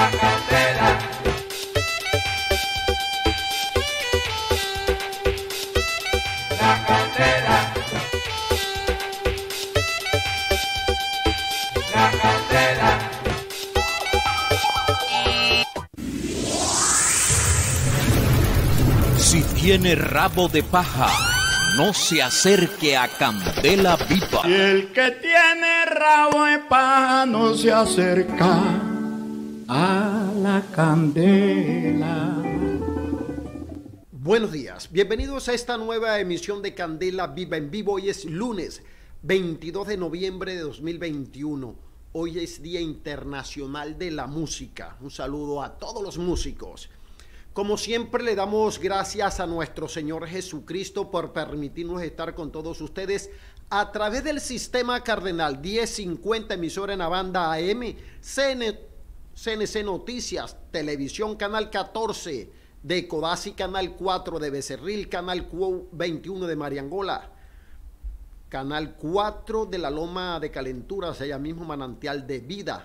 Si tiene rabo de paja, no se acerque a Candela Viva. Y el que tiene rabo de paja no se acerca a la candela. Buenos días, bienvenidos a esta nueva emisión de Candela Viva en Vivo. Hoy es lunes 22 de noviembre de 2021. Hoy es Día Internacional de la Música. Un saludo a todos los músicos. Como siempre, le damos gracias a nuestro Señor Jesucristo por permitirnos estar con todos ustedes a través del Sistema Cardenal 1050, emisora en la banda AM, CNC Noticias, Televisión Canal 14 de Codazzi, Canal 4 de Becerril, Canal 21 de Mariangola, Canal 4 de la Loma de Calenturas, allá mismo Manantial de Vida,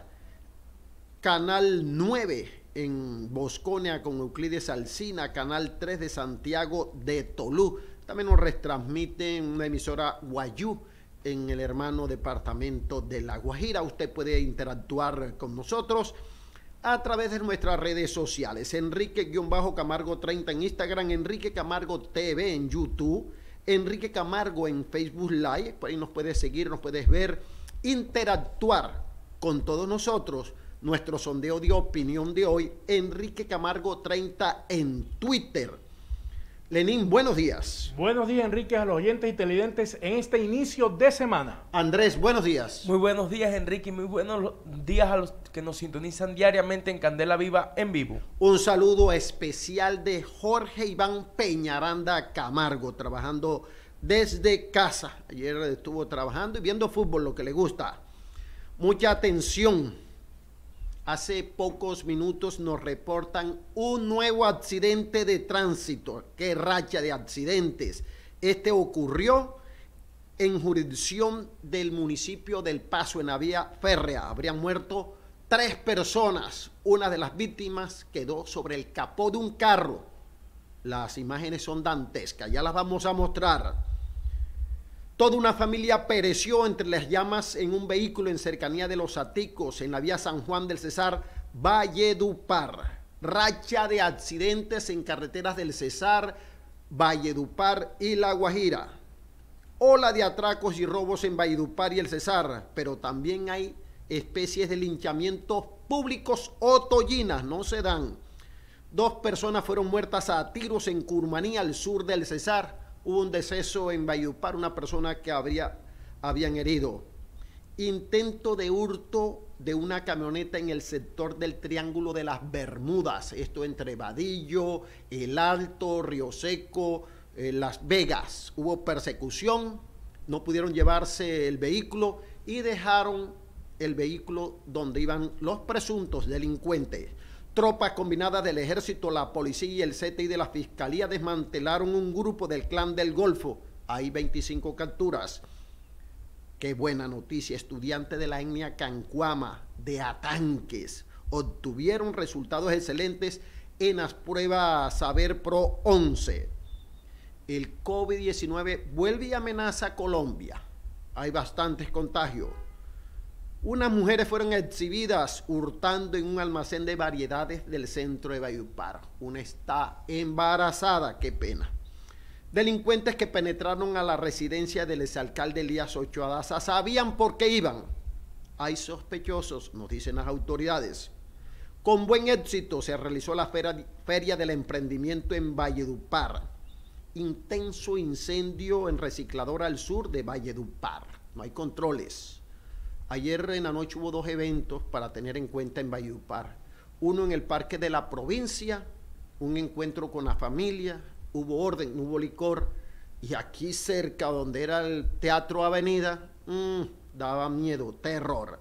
Canal 9 en Bosconia con Euclides Alsina, Canal 3 de Santiago de Tolú. También nos retransmiten una emisora Guayú en el hermano departamento de La Guajira. Usted puede interactuar con nosotros a través de nuestras redes sociales. Enrique-Camargo 30 en Instagram, Enrique Camargo TV en YouTube, Enrique Camargo en Facebook Live. Por ahí nos puedes seguir, nos puedes ver, interactuar con todos nosotros. Nuestro sondeo de opinión de hoy, Enrique Camargo 30 en Twitter. Lenín, buenos días. Buenos días, Enrique, a los oyentes y televidentes en este inicio de semana. Andrés, buenos días. Muy buenos días, Enrique, y muy buenos días a los que nos sintonizan diariamente en Candela Viva en vivo. Un saludo especial de Jorge Iván Peñaranda Camargo, trabajando desde casa. Ayer estuvo trabajando y viendo fútbol, lo que le gusta. Mucha atención. Hace pocos minutos nos reportan un nuevo accidente de tránsito. ¡Qué racha de accidentes! Este ocurrió en jurisdicción del municipio del Paso, en la vía férrea. Habrían muerto 3 personas. Una de las víctimas quedó sobre el capó de un carro. Las imágenes son dantescas, ya las vamos a mostrar. Toda una familia pereció entre las llamas en un vehículo en cercanía de Los Aticos, en la vía San Juan del Cesar, Valledupar. Racha de accidentes en carreteras del Cesar, Valledupar y La Guajira. Ola de atracos y robos en Valledupar y el Cesar, pero también hay especies de linchamientos públicos o tollinas, no se dan. 2 personas fueron muertas a tiros en Curmaní, al sur del Cesar. Hubo un deceso en Valledupar, una persona que habían herido. Intento de hurto de una camioneta en el sector del Triángulo de las Bermudas. Esto entre Vadillo, El Alto, Río Seco, Las Vegas. Hubo persecución, no pudieron llevarse el vehículo y dejaron el vehículo donde iban los presuntos delincuentes. Tropas combinadas del Ejército, la Policía y el CTI de la Fiscalía desmantelaron un grupo del Clan del Golfo. Hay 25 capturas. Qué buena noticia. Estudiantes de la etnia Cancuama, de Atanques, obtuvieron resultados excelentes en las pruebas Saber Pro 11. El COVID-19 vuelve y amenaza a Colombia. Hay bastantes contagios. Unas mujeres fueron exhibidas hurtando en un almacén de variedades del centro de Valledupar. Una está embarazada, qué pena. Delincuentes que penetraron a la residencia del exalcalde Elías Ochoa Daza sabían por qué iban. Hay sospechosos, nos dicen las autoridades. Con buen éxito se realizó la Feria del Emprendimiento en Valledupar. Intenso incendio en recicladora al sur de Valledupar. No hay controles. Ayer en la noche hubo 2 eventos para tener en cuenta en Valledupar. Uno en el Parque de la Provincia, un encuentro con la familia, hubo orden, hubo licor. Y aquí cerca, donde era el Teatro Avenida, daba miedo, terror.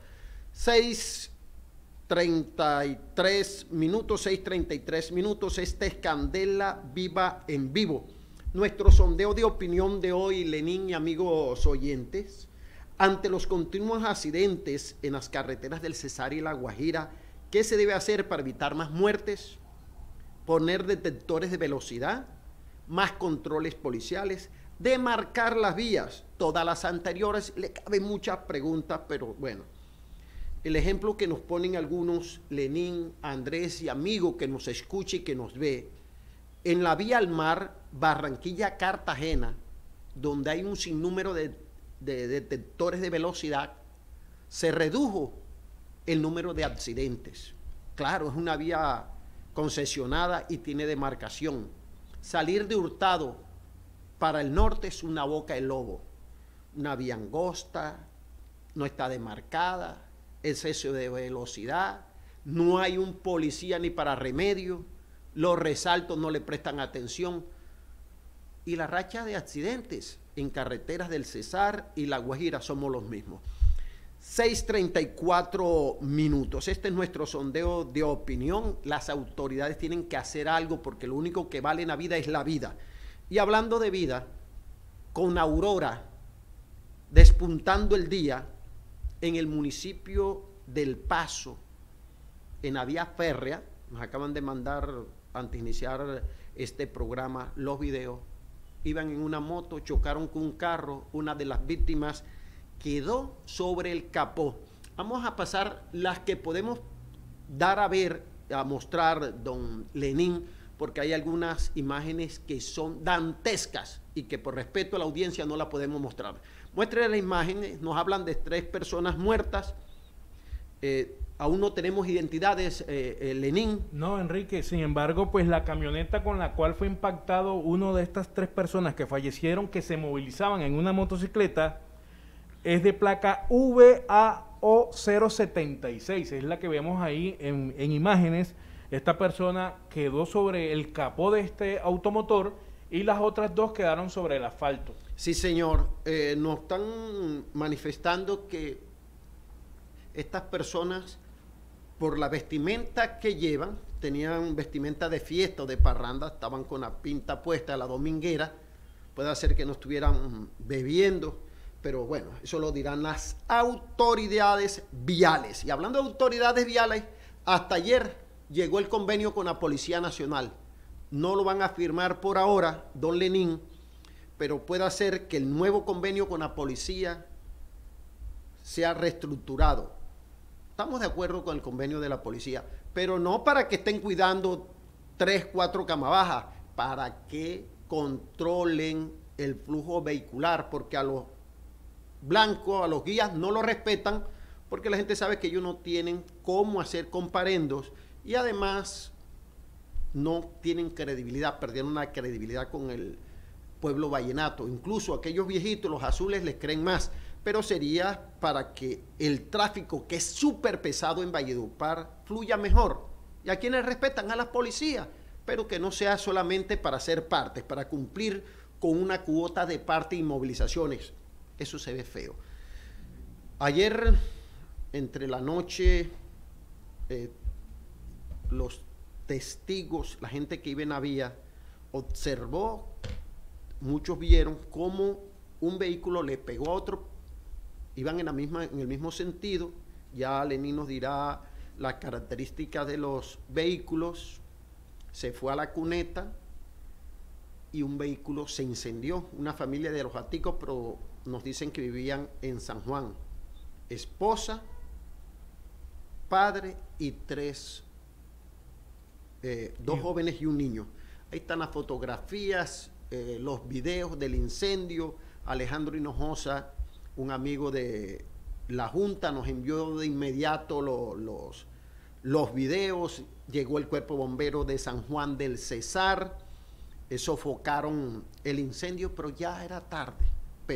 6:33 minutos, esta es Candela Viva en Vivo. Nuestro sondeo de opinión de hoy, Lenín y amigos oyentes, ante los continuos accidentes en las carreteras del Cesar y La Guajira, ¿Qué se debe hacer para evitar más muertes? Poner detectores de velocidad, más controles policiales, demarcar las vías. Todas las anteriores le caben muchas preguntas, pero bueno. El ejemplo que nos ponen algunos, Lenín, Andrés y amigo que nos escucha y que nos ve, en la vía al mar, Barranquilla-Cartagena, donde hay un sinnúmero de detectores de velocidad, se redujo el número de accidentes. Claro, es una vía concesionada y tiene demarcación. Salir de Hurtado para el norte es una boca de lobo, una vía angosta, no está demarcada, exceso de velocidad, no hay un policía ni para remedio, los resaltos no le prestan atención y la racha de accidentes en carreteras del Cesar y La Guajira somos los mismos. 6:34 minutos. Este es nuestro sondeo de opinión. Las autoridades tienen que hacer algo porque lo único que vale en la vida es la vida. Y hablando de vida, con Aurora despuntando el día en el municipio del Paso, en la vía férrea, nos acaban de mandar antes de iniciar este programa los videos, iban en una moto, chocaron con un carro, una de las víctimas quedó sobre el capó. Vamos a pasar las que podemos dar a ver, a mostrar, don Lenín, porque hay algunas imágenes que son dantescas y que por respeto a la audiencia no la podemos mostrar. Muestre las imágenes, nos hablan de 3 personas muertas, aún no tenemos identidades, Lenín. No, Enrique, sin embargo, pues la camioneta con la cual fue impactado uno de estas 3 personas que fallecieron, que se movilizaban en una motocicleta, es de placa VAO 076, es la que vemos ahí en imágenes. Esta persona quedó sobre el capó de este automotor y las otras 2 quedaron sobre el asfalto. Sí, señor, nos están manifestando que estas personas, por la vestimenta que llevan, tenían vestimenta de fiesta o de parranda, estaban con la pinta puesta, la dominguera, puede ser que no estuvieran bebiendo, pero bueno, eso lo dirán las autoridades viales. Y hablando de autoridades viales, hasta ayer llegó el convenio con la Policía Nacional. No lo van a firmar por ahora, don Lenín, pero puede ser que el nuevo convenio con la policía sea reestructurado. Estamos de acuerdo con el convenio de la policía, pero no para que estén cuidando 3, 4 camabajas, para que controlen el flujo vehicular, porque a los blancos, a los guías no lo respetan, porque la gente sabe que ellos no tienen cómo hacer comparendos y además no tienen credibilidad, perdieron una credibilidad con el pueblo vallenato. Incluso aquellos viejitos, los azules, les creen más, pero sería para que el tráfico, que es súper pesado en Valledupar, fluya mejor. Y a quienes respetan a las policías, pero que no sea solamente para ser partes, para cumplir con una cuota de parte y movilizaciones. Eso se ve feo. Ayer, entre la noche, los testigos, la gente que iba en la vía, observó, muchos vieron cómo un vehículo le pegó a otro, iban en el mismo sentido. Ya Lenín nos dirá las características de los vehículos. Se fue a la cuneta y un vehículo se incendió. Una familia de Los Aticos, pero nos dicen que vivían en San Juan. Esposa, padre y 2 jóvenes y un niño. Ahí están las fotografías, los videos del incendio. Alejandro Hinojosa, un amigo de la Junta, nos envió de inmediato los videos. Llegó el cuerpo bombero de San Juan del Cesar, sofocaron el incendio, pero ya era tarde.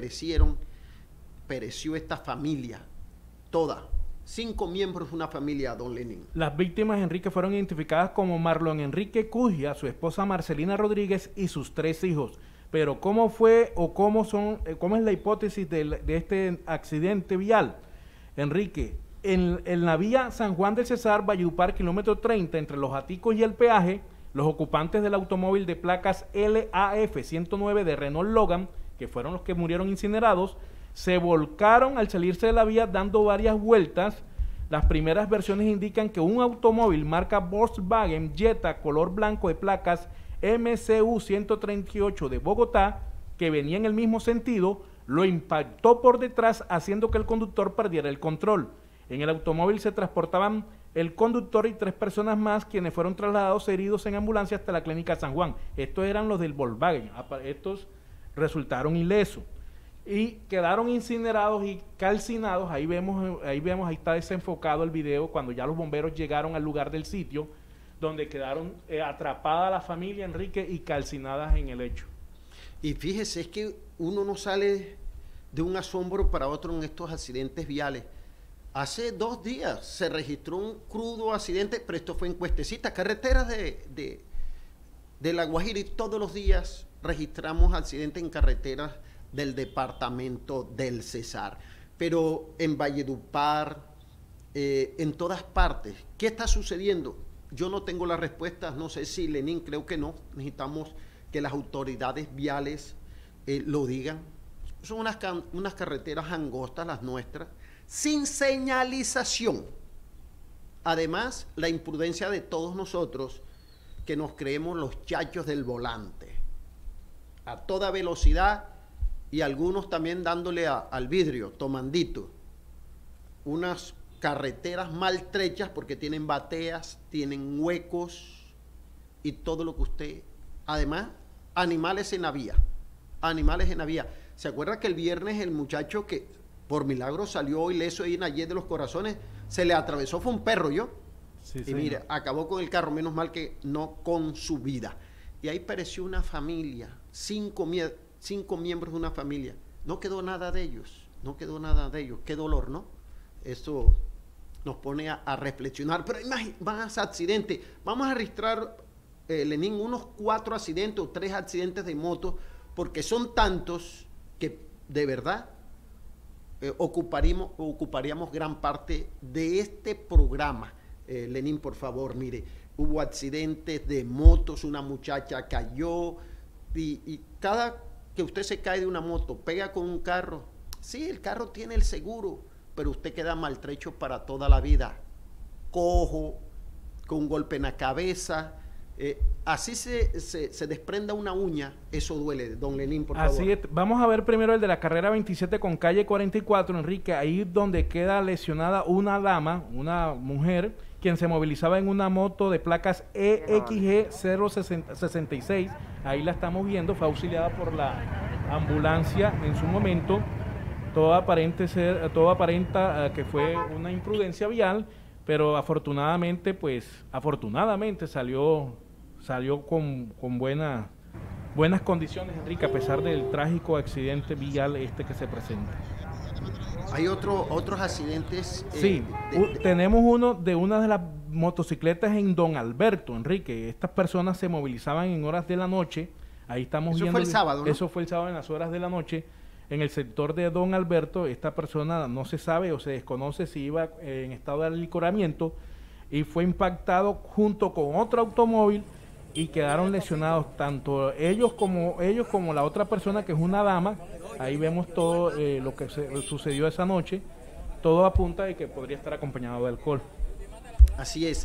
Pereció esta familia, toda, 5 miembros de una familia, don Lenín. Las víctimas, Enrique, fueron identificadas como Marlon Enrique Cugia, su esposa Marcelina Rodríguez y sus 3 hijos. Pero ¿cómo fue o cómo es la hipótesis de este accidente vial? Enrique, en la vía San Juan del Cesar, Valledupar, kilómetro 30, entre Los Aticos y el peaje, los ocupantes del automóvil de placas LAF 109 de Renault Logan, que fueron los que murieron incinerados, se volcaron al salirse de la vía dando varias vueltas Las primeras versiones indican que un automóvil marca Volkswagen Jetta color blanco de placas MCU 138 de Bogotá, que venía en el mismo sentido, lo impactó por detrás, haciendo que el conductor perdiera el control. En el automóvil se transportaban el conductor y 3 personas más, quienes fueron trasladados heridos en ambulancia hasta la clínica San Juan. Estos eran los del Volkswagen. Estos resultaron ilesos y quedaron incinerados y calcinados. Ahí está desenfocado el video cuando ya los bomberos llegaron al lugar del sitio, donde quedaron atrapada la familia, Enrique, y calcinadas en el hecho. Y fíjese, es que uno no sale de un asombro para otro en estos accidentes viales. Hace 2 días se registró un crudo accidente, pero esto fue en Cuestecita, carreteras de La Guajira, y todos los días registramos accidentes en carreteras del departamento del Cesar. Pero en Valledupar, en todas partes, ¿qué está sucediendo? Yo no tengo las respuestas, no sé si Lenín, creo que no. Necesitamos que las autoridades viales lo digan. Son unas carreteras angostas, las nuestras, sin señalización. Además, la imprudencia de todos nosotros, que nos creemos los chachos del volante, a toda velocidad, y algunos también dándole al vidrio, tomandito. Unas carreteras maltrechas porque tienen bateas, tienen huecos y todo lo que usted... Además, animales en la vía. Animales en la vía. ¿Se acuerda que el viernes el muchacho que por milagro salió ileso ahí en Ayer de los Corazones, se le atravesó, fue un perro, ¿yo? Sí, y mira, acabó con el carro, menos mal que no con su vida. Y ahí pereció una familia, 5 miembros de una familia. No quedó nada de ellos, no quedó nada de ellos. Qué dolor, ¿no? Eso nos pone a reflexionar. Pero más accidentes. Vamos a registrar, Lenín, unos 4 accidentes o 3 accidentes de moto, porque son tantos que de verdad ocuparíamos gran parte de este programa. Lenín, por favor, mire, hubo accidentes de motos, una muchacha cayó, y cada que usted se cae de una moto, pega con un carro, sí, el carro tiene el seguro, pero usted queda maltrecho para toda la vida, cojo, con un golpe en la cabeza, así se desprenda una uña, eso duele, don Lenín, por favor. Así es. Vamos a ver primero el de la carrera 27 con calle 44, Enrique, ahí donde queda lesionada una dama, una mujer, quien se movilizaba en una moto de placas EXG 066, ahí la estamos viendo, fue auxiliada por la ambulancia en su momento. Todo aparenta que fue una imprudencia vial, pero afortunadamente salió con buenas condiciones, Enrique, a pesar del trágico accidente vial que se presenta. Hay otros accidentes. Sí, tenemos uno de una de las motocicletas en Don Alberto, Enrique. Estas personas se movilizaban en horas de la noche. Ahí estamos viendo. Eso fue el sábado, ¿no? Eso fue el sábado en las horas de la noche. En el sector de Don Alberto, esta persona no se sabe o se desconoce si iba en estado de alicoramiento y fue impactado junto con otro automóvil y quedaron lesionados tanto ellos como la otra persona, que es una dama. Ahí vemos todo lo que sucedió esa noche. Todo apunta de que podría estar acompañado de alcohol. Así es.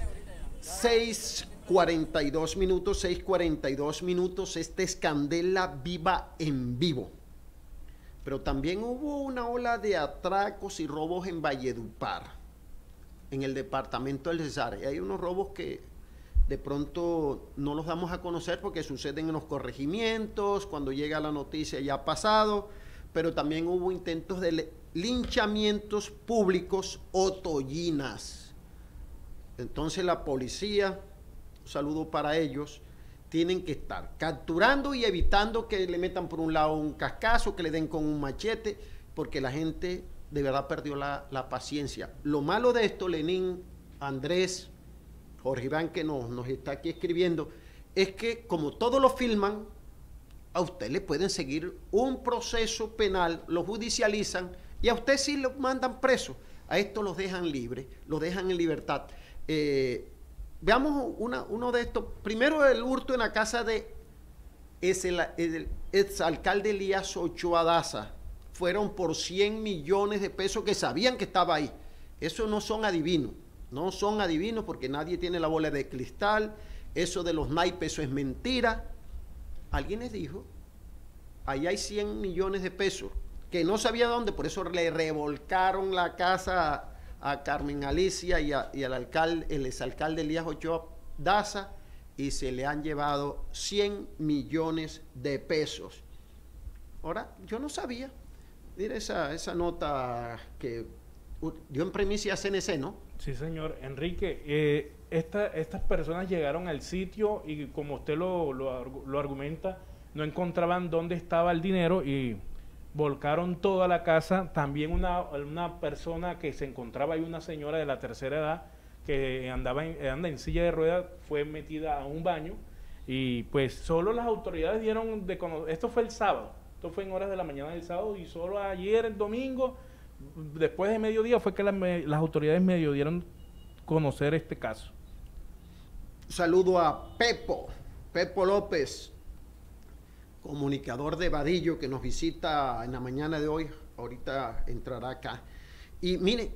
6:42 minutos. Esta es Candela Viva en vivo. Pero también hubo una ola de atracos y robos en Valledupar, en el departamento del Cesar. Y hay unos robos que de pronto no los damos a conocer porque suceden en los corregimientos, cuando llega la noticia ya ha pasado, pero también hubo intentos de linchamientos públicos o tollinas. Entonces la policía, un saludo para ellos, tienen que estar capturando y evitando que le metan por un lado un cascazo, que le den con un machete, porque la gente de verdad perdió la paciencia. Lo malo de esto, Lenín, Andrés, Jorge Iván, que nos está aquí escribiendo, es que como todo lo filman, a usted le pueden seguir un proceso penal, lo judicializan y a usted sí lo mandan preso. A esto los dejan libres, los dejan en libertad. Veamos uno de estos. Primero, el hurto en la casa de el exalcalde Elías Ochoa Daza. Fueron por 100 millones de pesos que sabían que estaba ahí. Eso no son adivinos, no son adivinos porque nadie tiene la bola de cristal. Eso de los naipes, eso es mentira. Alguien les dijo, ahí hay 100 millones de pesos, que no sabía dónde, por eso le revolcaron la casa a Carmen Alicia y al alcalde, el exalcalde Elías Ochoa Daza, y se le han llevado 100 millones de pesos. Ahora, yo no sabía. Mira esa nota que dio en primicia CNC, ¿no? Sí, señor. Enrique, estas personas llegaron al sitio y como usted lo argumenta, no encontraban dónde estaba el dinero y volcaron toda la casa. También una persona que se encontraba ahí, una señora de la tercera edad, que anda en silla de ruedas, fue metida a un baño y pues solo las autoridades dieron de conocer. Esto fue el sábado, esto fue en horas de la mañana del sábado, y solo ayer, el domingo, después de mediodía, fue que las autoridades medio dieron conocer este caso. Un saludo a Pepo López, comunicador de Vadillo, que nos visita en la mañana de hoy. Ahorita entrará acá. Y mire,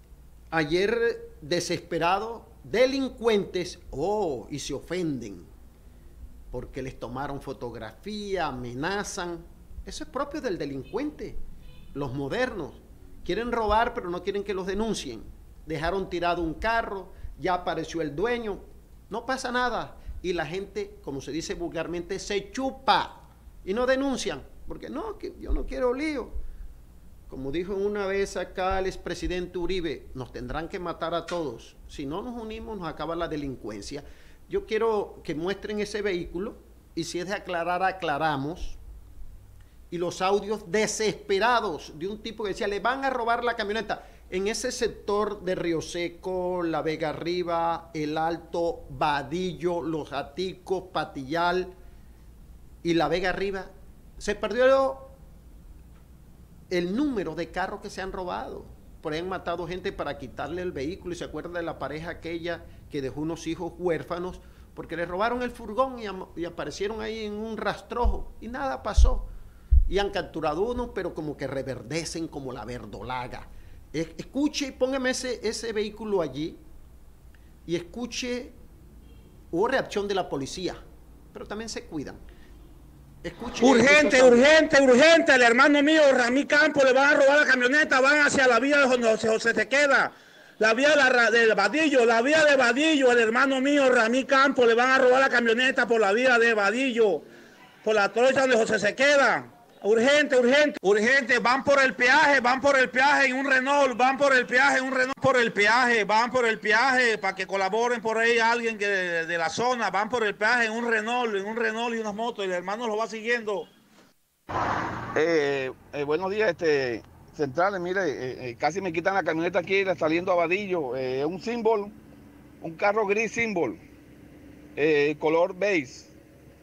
ayer desesperado, delincuentes, y se ofenden porque les tomaron fotografía, amenazan. Eso es propio del delincuente. Los modernos quieren robar, pero no quieren que los denuncien. Dejaron tirado un carro, ya apareció el dueño, no pasa nada. Y la gente, como se dice vulgarmente, se chupa y no denuncian, porque no, que yo no quiero lío. Como dijo una vez acá el expresidente Uribe, nos tendrán que matar a todos. Si no nos unimos, nos acaba la delincuencia. Yo quiero que muestren ese vehículo, y si es de aclarar, aclaramos. Y los audios desesperados de un tipo que decía, le van a robar la camioneta. En ese sector de Río Seco, La Vega Arriba, El Alto, Vadillo, Los Aticos, Patillal y La Vega Arriba, se perdió el número de carros que se han robado. Por ahí han matado gente para quitarle el vehículo, y se acuerda de la pareja aquella que dejó unos hijos huérfanos porque le robaron el furgón y aparecieron ahí en un rastrojo y nada pasó. Y han capturado uno, pero como que reverdecen como la verdolaga. Escuche, póngame ese vehículo allí y escuche, hubo reacción de la policía, pero también se cuidan. Escuche, urgente, el hermano mío, Ramí Campos, le van a robar la camioneta, van hacia la vía de José se queda, la vía de Vadillo, el hermano mío, Ramí Campos, le van a robar la camioneta por la vía de Vadillo, por la trocha donde José se queda. Urgente, van por el peaje en un Renault, van por el peaje para que colaboren por ahí alguien de la zona, van por el peaje en un Renault y unas motos, y el hermano lo va siguiendo. Buenos días, centrales, mire, casi me quitan la camioneta aquí saliendo a Vadillo, un símbolo, un carro gris símbolo, color beige.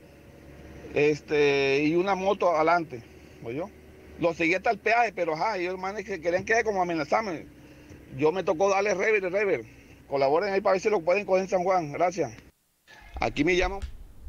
Y una moto adelante, ¿oyó? Lo seguí hasta el peaje, pero ellos manes que querían quedar como amenazarme. Yo me tocó darle rever. Colaboren ahí para ver si lo pueden coger en San Juan, gracias. Aquí me llamo.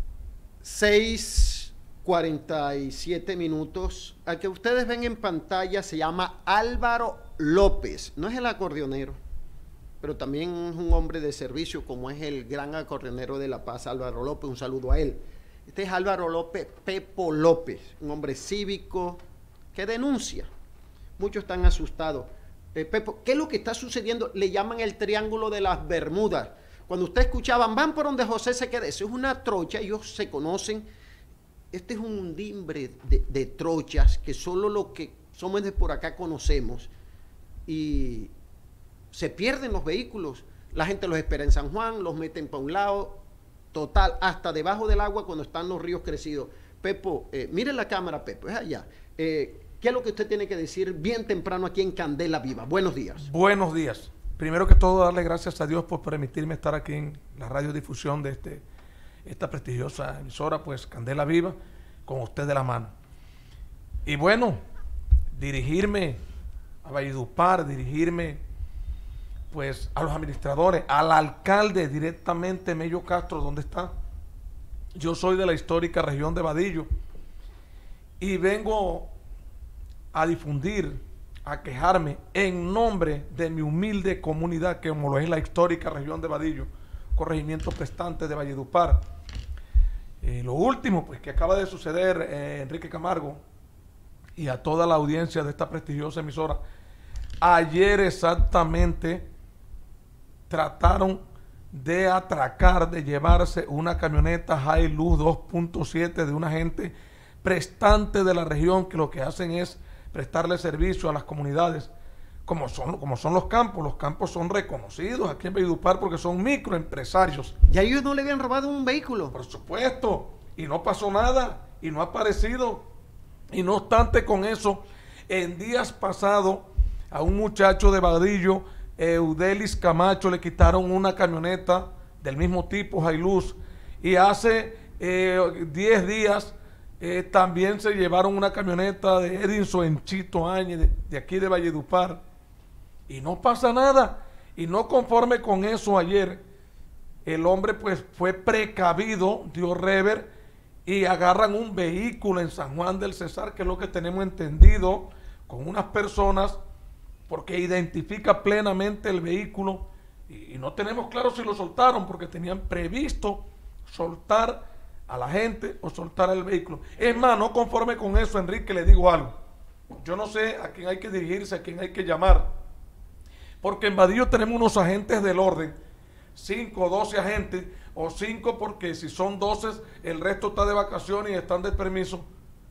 6:47 minutos. Al que ustedes ven en pantalla se llama Álvaro López. No es el acordeonero, pero también es un hombre de servicio, como es el gran acordeonero de La Paz, Álvaro López. Un saludo a él. Este es Álvaro López, Pepo López, un hombre cívico que denuncia. Muchos están asustados. Pepo, ¿qué es lo que está sucediendo? Le llaman el Triángulo de las Bermudas. Cuando usted escuchaban, van por donde José se queda, eso es una trocha, ellos se conocen. Este es un dimbre de trochas que solo los que somos de por acá conocemos. Y se pierden los vehículos. La gente los espera en San Juan, los meten para un lado. Total, hasta debajo del agua cuando están los ríos crecidos. Pepo, mire la cámara, Pepo, es allá. ¿Qué es lo que usted tiene que decir bien temprano aquí en Candela Viva? Buenos días. Buenos días. Primero que todo, darle gracias a Dios por permitirme estar aquí en la radiodifusión de esta prestigiosa emisora, pues Candela Viva, con usted de la mano. Y bueno, dirigirme a Valledupar, pues a los administradores, al alcalde directamente, Mello Castro, ¿dónde está? Yo soy de la histórica región de Vadillo y vengo a difundir a quejarme en nombre de mi humilde comunidad, que como lo es la histórica región de Vadillo, corregimiento prestante de Valledupar. Lo último, pues, que acaba de suceder, Enrique Camargo, y a toda la audiencia de esta prestigiosa emisora, ayer exactamente trataron de atracar, de llevarse una camioneta Hilux 2.7 de una gente prestante de la región, que lo que hacen es prestarle servicio a las comunidades, como son los campos son reconocidos aquí en Valledupar porque son microempresarios. ¿Y a ellos no le habían robado un vehículo? Por supuesto, y no pasó nada, y no ha aparecido, y no obstante con eso, en días pasados, a un muchacho de Vadillo, Eudelis Camacho, le quitaron una camioneta del mismo tipo, Hilux, y hace 10 días también se llevaron una camioneta de Edinson Enchito Áñez, de aquí de Valledupar, y no pasa nada. Y no conforme con eso, ayer el hombre pues fue precavido, dio rever, y agarran un vehículo en San Juan del Cesar, que es lo que tenemos entendido, con unas personas, porque identifica plenamente el vehículo, y no tenemos claro si lo soltaron, porque tenían previsto soltar a la gente o soltar el vehículo. Es más, no conforme con eso, Enrique, le digo algo. Yo no sé a quién hay que dirigirse, a quién hay que llamar, porque en Vadillo tenemos unos agentes del orden, 5 o 12 agentes, o 5 porque si son 12, el resto está de vacaciones y están de permiso.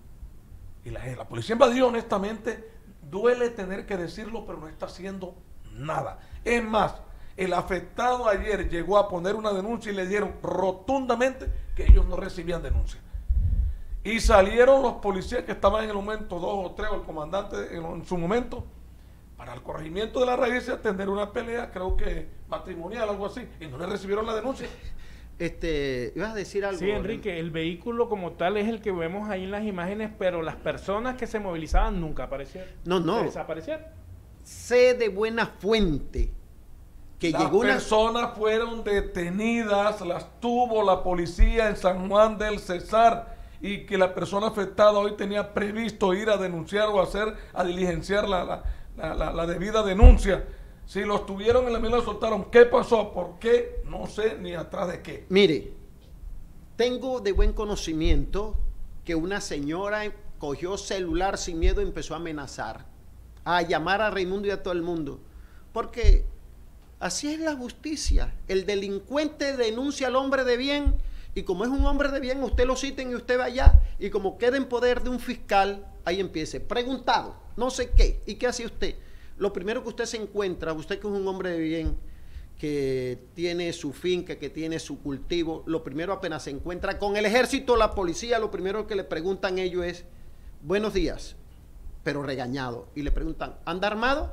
Y la policía en Vadillo, honestamente, duele tener que decirlo, pero no está haciendo nada. Es más, el afectado ayer llegó a poner una denuncia y le dieron rotundamente que ellos no recibían denuncia. Y salieron los policías que estaban en el momento, 2 o 3, o el comandante en su momento, para el corregimiento de la raíz y atender una pelea, creo que matrimonial, algo así, y no le recibieron la denuncia. ¿Ibas a decir algo? Sí, Enrique, el vehículo como tal es el que vemos ahí en las imágenes, pero las personas que se movilizaban nunca aparecieron. No. Desaparecieron. Sé de buena fuente que las llegó una... personas fueron detenidas, las tuvo la policía en San Juan del Cesar, y que la persona afectada hoy tenía previsto ir a denunciar o a diligenciar la debida denuncia. Si los tuvieron en la mira, los soltaron. ¿Qué pasó? ¿Por qué? No sé ni atrás de qué. Mire, tengo de buen conocimiento que una señora cogió celular sin miedo y empezó a amenazar, a llamar a Raimundo y a todo el mundo, porque así es la justicia. El delincuente denuncia al hombre de bien, y como es un hombre de bien, usted lo citen y usted va allá, y como queda en poder de un fiscal, ahí empiece, preguntado, no sé qué, ¿y qué hace usted? Lo primero que usted se encuentra, usted que es un hombre de bien, que tiene su finca, que tiene su cultivo, lo primero apenas se encuentra con el ejército, la policía, lo primero que le preguntan ellos es, buenos días, pero regañado, y le preguntan, ¿anda armado?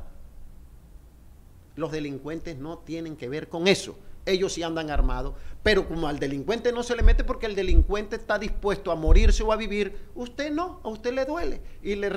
Los delincuentes no tienen que ver con eso, ellos sí andan armados, pero como al delincuente no se le mete porque el delincuente está dispuesto a morirse o a vivir, usted no, a usted le duele, y le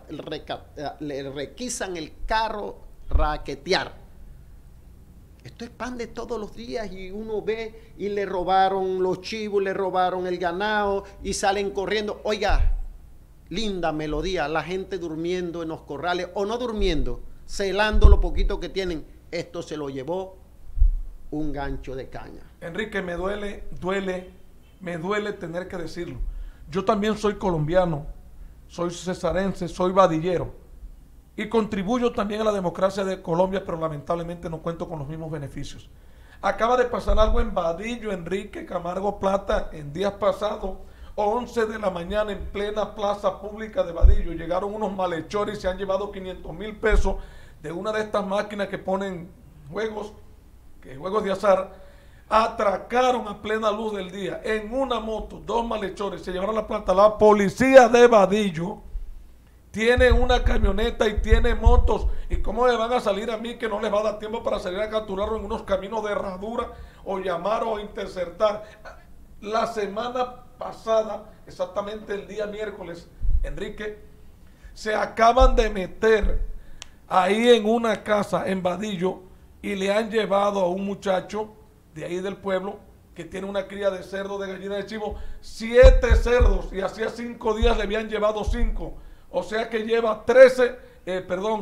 requisan el carro, raquetear. Esto es pan de todos los días, y uno ve y le robaron los chivos, le robaron el ganado y salen corriendo. Oiga, linda melodía, la gente durmiendo en los corrales o no durmiendo, celando lo poquito que tienen. Esto se lo llevó un gancho de caña. Enrique, me duele tener que decirlo. Yo también soy colombiano, soy cesarense, soy vadillero, y contribuyo también a la democracia de Colombia, pero lamentablemente no cuento con los mismos beneficios. Acaba de pasar algo en Vadillo, Enrique Camargo Plata, en días pasados, 11 de la mañana, en plena plaza pública de Vadillo, llegaron unos malhechores y se han llevado 500,000 pesos de una de estas máquinas que ponen juegos de azar. Atracaron a plena luz del día en una moto, 2 malhechores, se llevaron la plata. La policía de Vadillo tiene una camioneta y tiene motos, y cómo me van a salir a mí, que no les va a dar tiempo para salir a capturarlo en unos caminos de herradura, o llamar o interceptar. La semana pasada, exactamente el día miércoles, Enrique, se acaban de meter ahí en una casa en Vadillo y le han llevado a un muchacho de ahí del pueblo que tiene una cría de cerdo, de gallina, de chivo, 7 cerdos, y hacía 5 días le habían llevado 5, o sea que lleva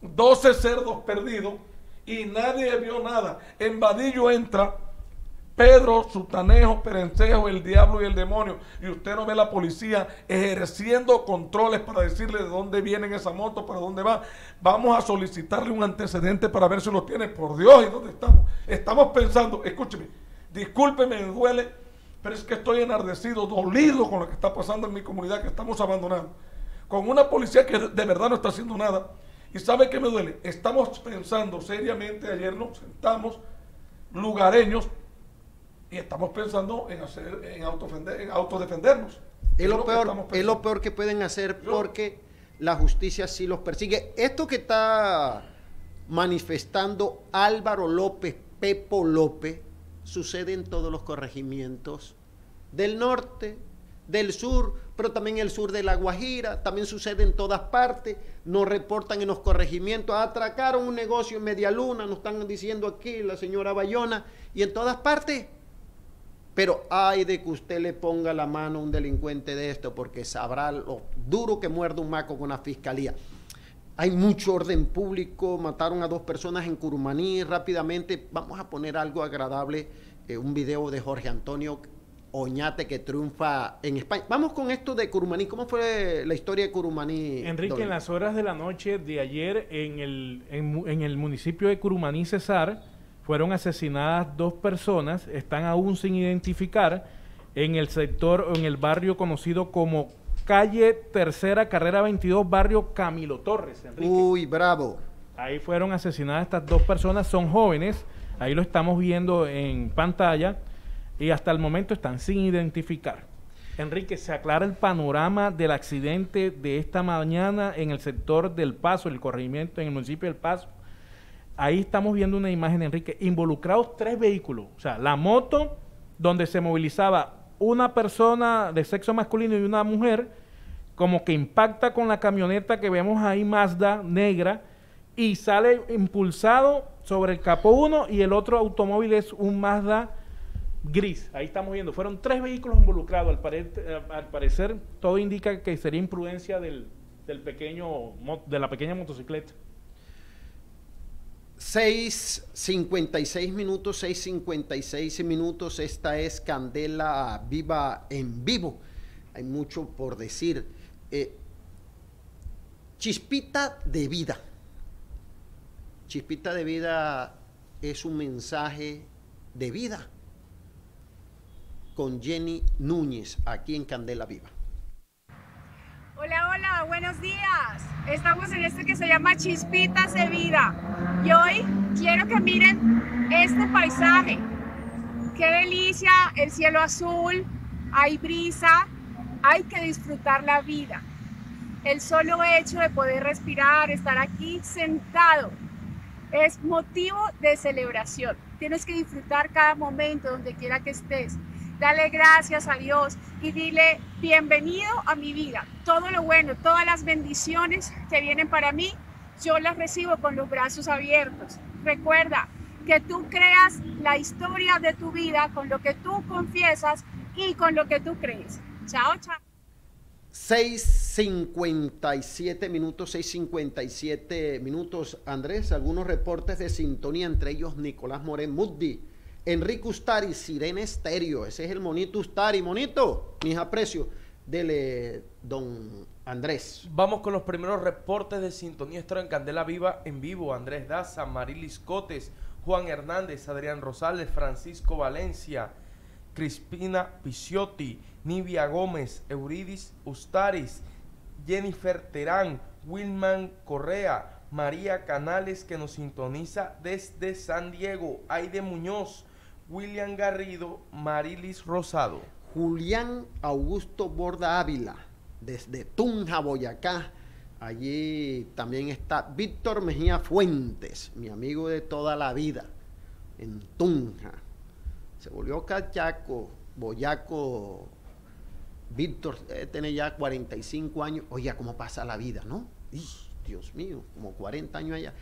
12 cerdos perdidos y nadie vio nada. En Vadillo entra Pedro, Sutanejo, Perencejo, el diablo y el demonio, y usted no ve la policía ejerciendo controles para decirle de dónde vienen esa moto, para dónde va. Vamos a solicitarle un antecedente para ver si lo tiene. Por Dios, ¿y dónde estamos? Estamos pensando, escúcheme, discúlpeme, me duele, pero es que estoy enardecido, dolido con lo que está pasando en mi comunidad, que estamos abandonando, con una policía que de verdad no está haciendo nada. Y ¿sabe qué me duele? Estamos pensando seriamente, ayer nos sentamos lugareños y estamos pensando en autodefendernos. Es lo peor que pueden hacer, porque la justicia sí los persigue. Esto que está manifestando Álvaro López, Pepo López, sucede en todos los corregimientos del norte, del sur, pero también el sur de La Guajira, también sucede en todas partes. Nos reportan en los corregimientos, atracaron un negocio en Medialuna, nos están diciendo aquí la señora Bayona, y en todas partes. Pero ay de que usted le ponga la mano a un delincuente de esto, porque sabrá lo duro que muerde un maco con la fiscalía. Hay mucho orden público, mataron a 2 personas en Curumaní rápidamente. Vamos a poner algo agradable, un video de Jorge Antonio Oñate, que triunfa en España. Vamos con esto de Curumaní. ¿Cómo fue la historia de Curumaní, Enrique? En las horas de la noche de ayer, en el municipio de Curumaní, Cesar, fueron asesinadas 2 personas, están aún sin identificar, en el sector, en el barrio conocido como calle Tercera, carrera 22, barrio Camilo Torres, Enrique. Uy, bravo. Ahí fueron asesinadas estas 2 personas, son jóvenes, ahí lo estamos viendo en pantalla, y hasta el momento están sin identificar. Enrique, se aclara el panorama del accidente de esta mañana en el sector del Paso, el corregimiento en el municipio del Paso. Ahí estamos viendo una imagen, Enrique, involucrados 3 vehículos, o sea, la moto donde se movilizaba una persona de sexo masculino y una mujer, como que impacta con la camioneta que vemos ahí, Mazda negra, y sale impulsado sobre el capó uno, y el otro automóvil es un Mazda gris. Ahí estamos viendo, fueron 3 vehículos involucrados. Al parecer todo indica que sería imprudencia de la pequeña motocicleta. 6:56 minutos, esta es Candela Viva en vivo. Hay mucho por decir. Chispita de vida. Chispita de vida es un mensaje de vida con Jenny Núñez, aquí en Candela Viva. Hola, hola, buenos días. Estamos en esto que se llama Chispitas de Vida. Y hoy quiero que miren este paisaje. Qué delicia, el cielo azul, hay brisa, hay que disfrutar la vida. El solo hecho de poder respirar, estar aquí sentado, es motivo de celebración. Tienes que disfrutar cada momento donde quiera que estés. Dale gracias a Dios y dile bienvenido a mi vida. Todo lo bueno, todas las bendiciones que vienen para mí, yo las recibo con los brazos abiertos. Recuerda que tú creas la historia de tu vida con lo que tú confiesas y con lo que tú crees. Chao, chao. 6:57 minutos, Andrés, algunos reportes de sintonía, entre ellos Nicolás Morén Muddi, Enrique Ustari, Sirena Estéreo, ese es el monito Ustari. Monito, mis aprecios, dele, don Andrés. Vamos con los primeros reportes de sintonía. Esto en Candela Viva en vivo. Andrés Daza, Marilis Cotes, Juan Hernández, Adrián Rosales, Francisco Valencia, Crispina Picciotti, Nivia Gómez, Euridis Ustaris, Jennifer Terán, Wilman Correa, María Canales, que nos sintoniza desde San Diego, Aide Muñoz, William Garrido, Marilis Rosado, Julián Augusto Borda Ávila, desde Tunja, Boyacá. Allí también está Víctor Mejía Fuentes, mi amigo de toda la vida, en Tunja. Se volvió cachaco, boyaco. Víctor tiene ya 45 años. Oye, cómo pasa la vida, ¿no? Dios mío, como 40 años allá.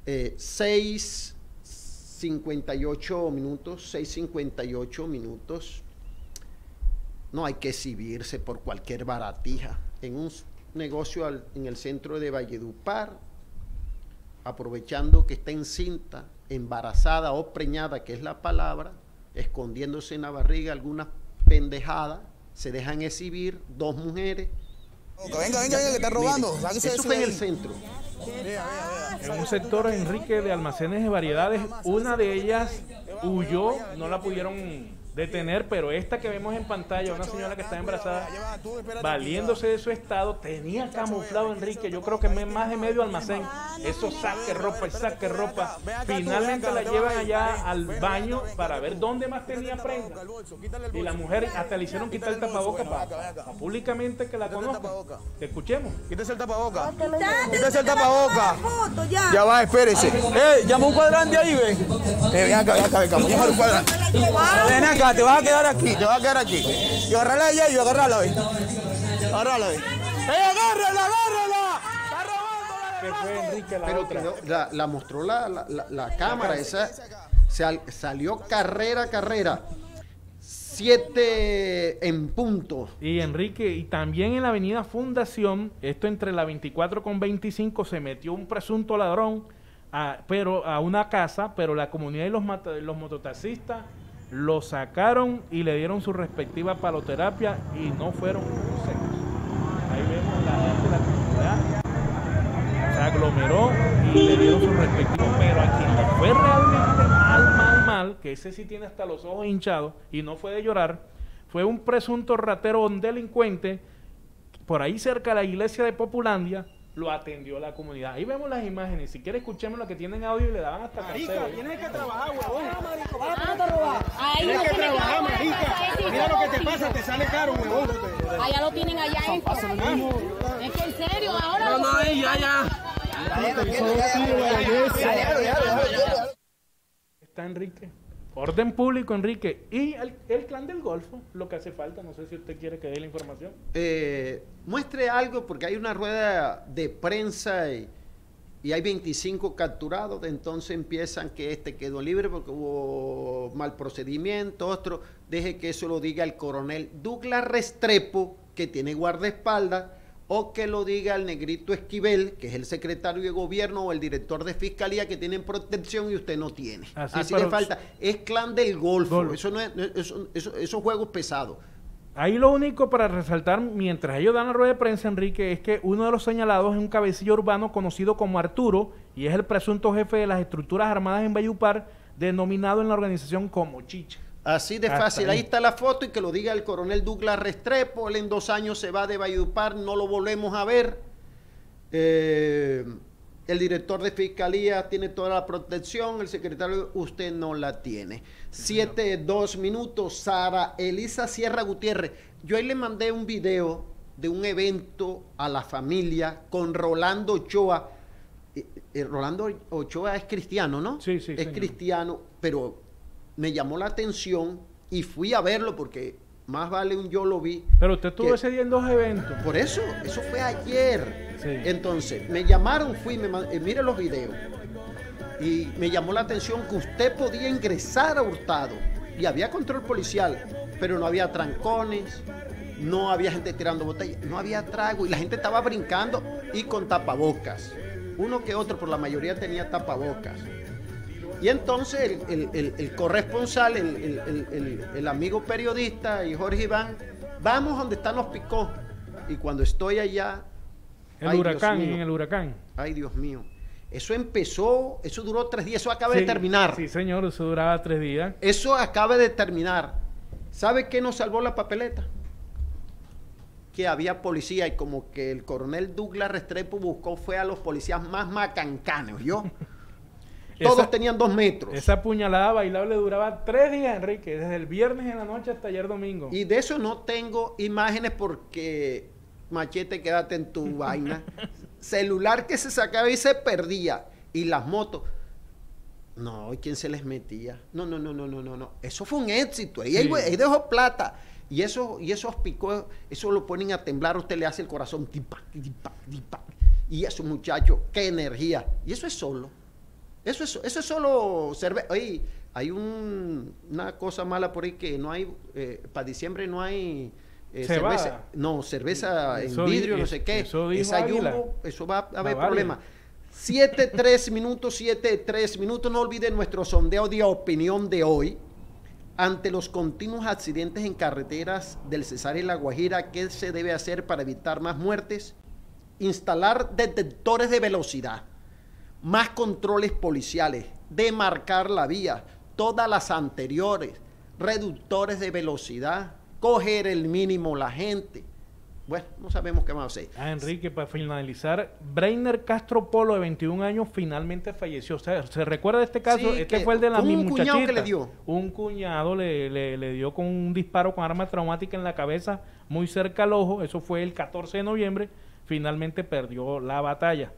6:58 minutos. No hay que exhibirse por cualquier baratija. En un negocio en el centro de Valledupar, aprovechando que está encinta, embarazada o preñada, que es la palabra, escondiéndose en la barriga algunas pendejadas, se dejan exhibir 2 mujeres. Venga, que está robando. Mire, eso fue en el centro. En un sector, Enrique, de almacenes de variedades, una de ellas huyó, no la pudieron detener, pero esta que vemos en pantalla, una señora que está embarazada, valiéndose de su estado, tenía camuflado, Enrique, yo creo que más de medio almacén, eso saque ropa, finalmente la llevan allá al baño para ver dónde más tenía prenda, y la mujer hasta le hicieron quitar el tapaboca para públicamente que la conozca. Te escuchemos. Quítese el tapaboca. Quítese el tapaboca. Ya va, espérese. Llama un cuadrante ahí, ve. Ven acá, llama un cuadrante. Ven acá. Te vas a quedar aquí, Y agarrarla allá y agarrarla, ve. Agárrala. ¡Está robando! ¿Qué fue, Enrique, la Pero otra? la mostró la cámara, esa salió carrera. 7 en punto. Y Enrique, y también en la avenida Fundación, esto entre la 24 con 25, se metió un presunto ladrón a una casa, pero la comunidad y los mototaxistas lo sacaron y le dieron su respectiva paloterapia y no fueron consejos. Ahí vemos la gente, la comunidad se aglomeró y le dieron su respectivo, pero a quien le fue realmente mal, que ese sí tiene hasta los ojos hinchados y no fue de llorar, fue un presunto ratero delincuente por ahí cerca de la iglesia de Populandia. Lo atendió la comunidad. Ahí vemos las imágenes. Si quiere, escuchemos lo que tienen audio y le daban hasta marica, tienes que trabajar, huevón. Tienes que trabajar, marica. Mira lo que te pasa, te sale caro, huevón. Allá lo tienen allá. Es que en serio, ahora. No, ya. Está Enrique. Orden público, Enrique. Y el clan del Golfo, lo que hace falta. No sé si usted quiere que dé la información. Muestre algo, porque hay una rueda de prensa y hay 25 capturados. Entonces empiezan que este quedó libre porque hubo mal procedimiento. Otro, deje que eso lo diga el coronel Douglas Restrepo, que tiene guardaespaldas, o que lo diga el negrito Esquivel, que es el secretario de gobierno, o el director de fiscalía, que tienen protección y usted no tiene. Así le falta. Es clan del Golfo. Eso no es, esos juegos pesados. Ahí lo único para resaltar, mientras ellos dan la rueda de prensa, Enrique, es que uno de los señalados es un cabecilla urbano conocido como Arturo, y es el presunto jefe de las estructuras armadas en Valledupar, denominado en la organización como Chicha. Así de fácil, ahí está la foto, y que lo diga el coronel Douglas Restrepo. Él en 2 años se va de Valledupar, no lo volvemos a ver. El director de fiscalía tiene toda la protección, el secretario usted no la tiene. 7:02 minutos. Sara Elisa Sierra Gutiérrez, yo ahí le mandé un video de un evento a la familia con Rolando Ochoa. Rolando Ochoa es cristiano, ¿no? Sí, es señor. Cristiano, pero me llamó la atención y fui a verlo porque más vale un yo lo vi. Pero usted estuvo ese día en 2 eventos. Por eso fue ayer. Sí. Entonces, me llamaron, mire los videos. Y me llamó la atención que usted podía ingresar a Hurtado y había control policial, pero no había trancones, no había gente tirando botellas, no había trago y la gente estaba brincando y con tapabocas. Uno que otro, pero la mayoría tenía tapabocas. Y entonces el corresponsal, el amigo periodista y Jorge Iván, vamos donde están los picó. Y cuando estoy allá... En el huracán. Ay, Dios mío. Eso duró 3 días, eso acaba de terminar. Sí, señor, eso duraba 3 días. Eso acaba de terminar. ¿Sabe qué nos salvó la papeleta? Que había policía y como que el coronel Douglas Restrepo fue a los policías más macancanos, ¿yo? Todos tenían 2 metros. Esa puñalada bailable duraba 3 días, Enrique, desde el viernes en la noche hasta ayer domingo. Y de eso no tengo imágenes porque, Machete, quédate en tu vaina. Celular que se sacaba y se perdía. Y las motos. No, ¿y quién se les metía? No. Eso fue un éxito. Ahí dejó plata. Y esos picos, eso lo ponen a temblar. Usted le hace el corazón. Tipac. Y esos muchachos, qué energía. Y eso es solo. Eso es solo cerveza. Oye, hay una cosa mala por ahí que no hay, para diciembre no hay cerveza. No, cerveza en vidrio, no sé qué. Esa Jumbo, eso va a haber problemas. 7:03 minutos, 7:03 minutos. No olviden nuestro sondeo de opinión de hoy. Ante los continuos accidentes en carreteras del Cesar y La Guajira, ¿qué se debe hacer para evitar más muertes? Instalar detectores de velocidad, más controles policiales, demarcar la vía, todas las anteriores, reductores de velocidad, coger el mínimo la gente. Bueno, no sabemos qué más hacer. Enrique, para finalizar, Breiner Castro Polo, de 21 años, finalmente falleció. O sea, ¿se recuerda de este caso? Sí, este fue el de la misma muchachita. Un cuñado que le dio. Un cuñado le dio con un disparo con arma traumática en la cabeza, muy cerca al ojo. Eso fue el 14 de noviembre. Finalmente perdió la batalla.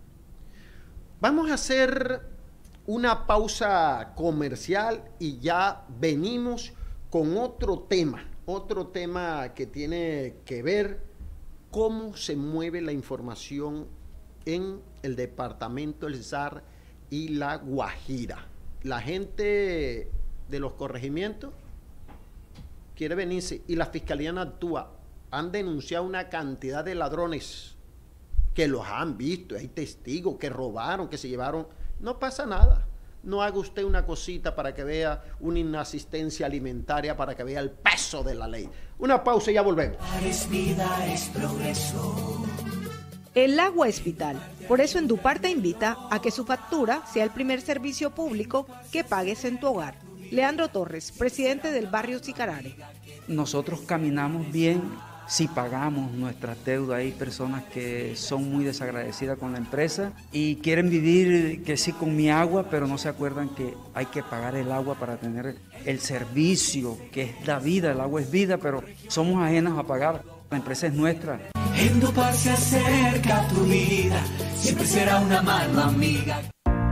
Vamos a hacer una pausa comercial y ya venimos con otro tema que tiene que ver cómo se mueve la información en el departamento del Cesar y La Guajira. La gente de los corregimientos quiere venirse y la fiscalía no actúa. Han denunciado una cantidad de ladrones que los han visto, hay testigos que robaron, que se llevaron. No pasa nada. No haga usted una cosita para que vea una inasistencia alimentaria, para que vea el peso de la ley. Una pausa y ya volvemos. Es vida, es progreso. El agua es vital. Por eso Endupar te invita a que su factura sea el primer servicio público que pagues en tu hogar. Leandro Torres, presidente del barrio Sicarare. Nosotros caminamos bien si pagamos nuestras deudas. Hay personas que son muy desagradecidas con la empresa y quieren vivir que sí con mi agua, pero no se acuerdan que hay que pagar el agua para tener el servicio, que es la vida. El agua es vida, pero somos ajenos a pagar. La empresa es nuestra. Endupar se acerca a tu vida, siempre será una mano amiga.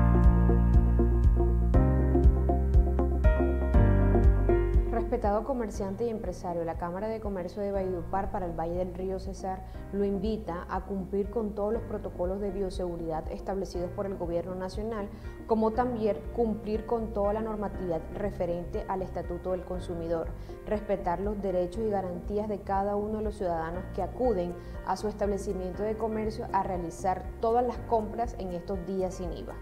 Respetado comerciante y empresario, la Cámara de Comercio de Valledupar para el Valle del Río Cesar lo invita a cumplir con todos los protocolos de bioseguridad establecidos por el Gobierno Nacional, como también cumplir con toda la normatividad referente al Estatuto del Consumidor, respetar los derechos y garantías de cada uno de los ciudadanos que acuden a su establecimiento de comercio a realizar todas las compras en estos días sin IVA.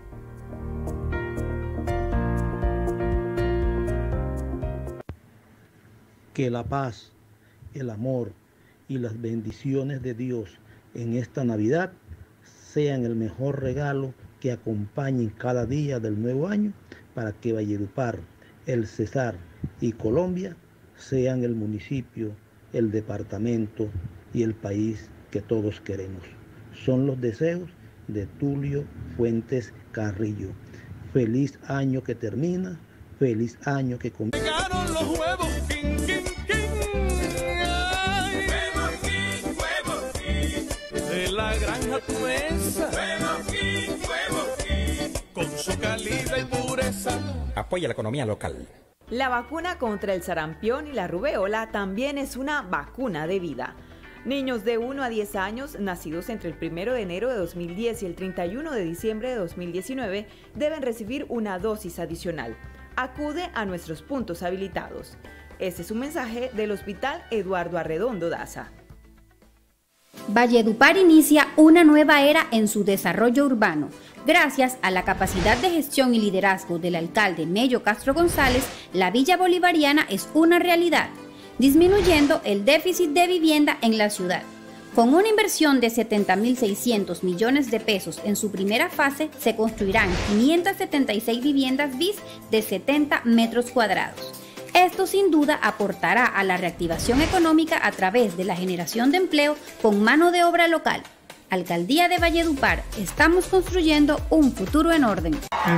Que la paz, el amor y las bendiciones de Dios en esta Navidad sean el mejor regalo que acompañen cada día del nuevo año para que Valledupar, el Cesar y Colombia sean el municipio, el departamento y el país que todos queremos. Son los deseos de Tulio Fuentes Carrillo. Feliz año que termina, feliz año que comienza. Llegaron los huevos, king, king, king. Ay, huevos, king, huevos, king. De la granja Tuenza. Huevos, king, huevos, king. Con su calidad y pureza. Apoya la economía local. La vacuna contra el sarampión y la rubeola también es una vacuna de vida. Niños de 1 a 10 años, nacidos entre el 1 de enero de 2010 y el 31 de diciembre de 2019, deben recibir una dosis adicional. Acude a nuestros puntos habilitados. Este es un mensaje del Hospital Eduardo Arredondo Daza. Valledupar inicia una nueva era en su desarrollo urbano. Gracias a la capacidad de gestión y liderazgo del alcalde Mello Castro González, la Villa Bolivariana es una realidad, disminuyendo el déficit de vivienda en la ciudad. Con una inversión de 70.600 millones de pesos en su primera fase, se construirán 576 viviendas BIS de 70 metros cuadrados. Esto sin duda aportará a la reactivación económica a través de la generación de empleo con mano de obra local. Alcaldía de Valledupar, estamos construyendo un futuro en orden.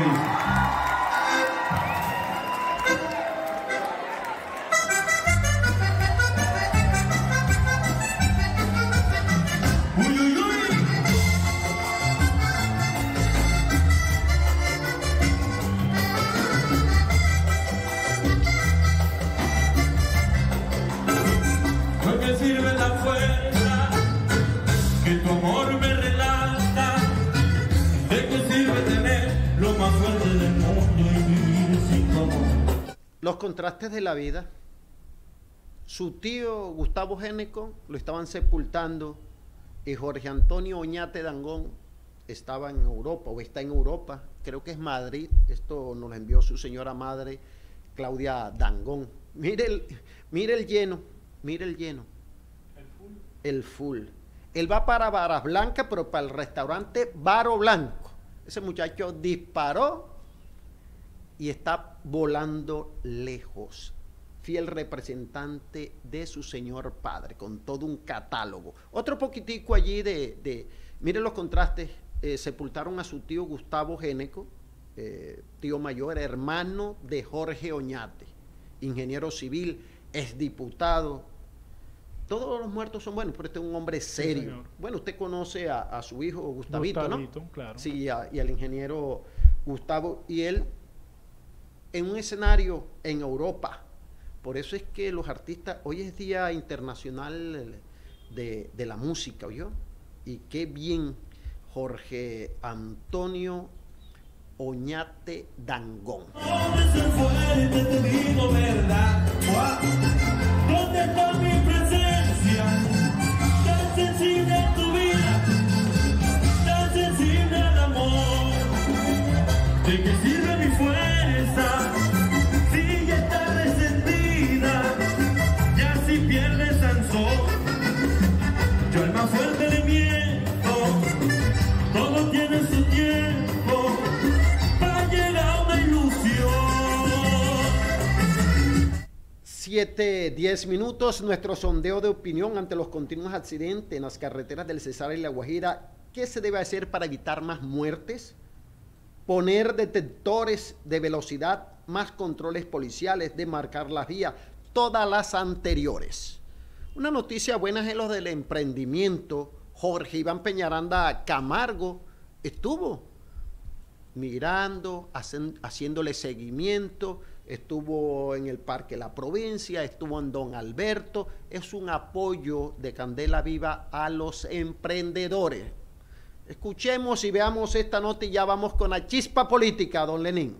Los contrastes de la vida. Su tío Gustavo Géneco lo estaban sepultando y Jorge Antonio Oñate Dangón estaba en Europa o está en Europa, creo que es Madrid, esto nos lo envió su señora madre Claudia Dangón. Mire el lleno, mire el lleno. El full. Él va para Varas Blancas, pero para el restaurante Baro Blanco. Ese muchacho disparó y está volando lejos. Fiel representante de su señor padre, con todo un catálogo. Otro poquitico allí miren los contrastes. Sepultaron a su tío Gustavo Géneco, tío mayor, hermano de Jorge Oñate, ingeniero civil, exdiputado. Todos los muertos son buenos, pero este es un hombre serio. Sí, bueno, usted conoce a su hijo Gustavito, ¿no? Claro. Sí, y al ingeniero Gustavo, y él en un escenario en Europa. Por eso es que los artistas, hoy es Día Internacional de la Música, ¿oyó? Y qué bien, Jorge Antonio Oñate Dangón. Te digo verdad, ¿dónde está mi presencia? Tan sensible tu vida, tan sensible el amor. ¿De qué sirve mi fuerza si ya está resentida? Ya si pierdes Sansón, yo el más fuerte le miento. Todo tiene su tiempo para llegar a una ilusión. 7:10 minutos, nuestro sondeo de opinión ante los continuos accidentes en las carreteras del Cesar y La Guajira. ¿Qué se debe hacer para evitar más muertes? Poner detectores de velocidad, más controles policiales, demarcar las vías, todas las anteriores. Una noticia buena es lo del emprendimiento. Jorge Iván Peñaranda Camargo estuvo mirando, haciéndole seguimiento, estuvo en el Parque La Provincia, estuvo en Don Alberto. Es un apoyo de Candela Viva a los emprendedores. Escuchemos y veamos esta nota y ya vamos con la chispa política, don Lenín.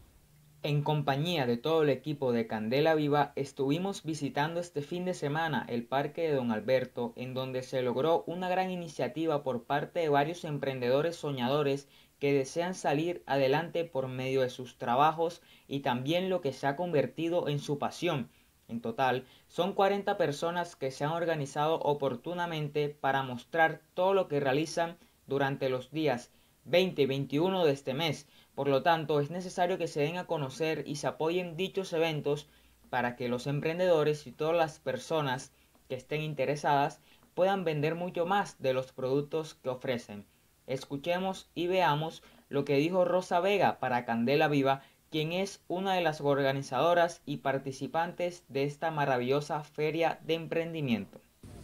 En compañía de todo el equipo de Candela Viva, estuvimos visitando este fin de semana el Parque de Don Alberto, en donde se logró una gran iniciativa por parte de varios emprendedores soñadores que desean salir adelante por medio de sus trabajos y también lo que se ha convertido en su pasión. En total, son 40 personas que se han organizado oportunamente para mostrar todo lo que realizan durante los días 20 y 21 de este mes. Por lo tanto, es necesario que se den a conocer y se apoyen dichos eventos para que los emprendedores y todas las personas que estén interesadas puedan vender mucho más de los productos que ofrecen. Escuchemos y veamos lo que dijo Rosa Vega para Candela Viva, quien es una de las organizadoras y participantes de esta maravillosa feria de emprendimiento.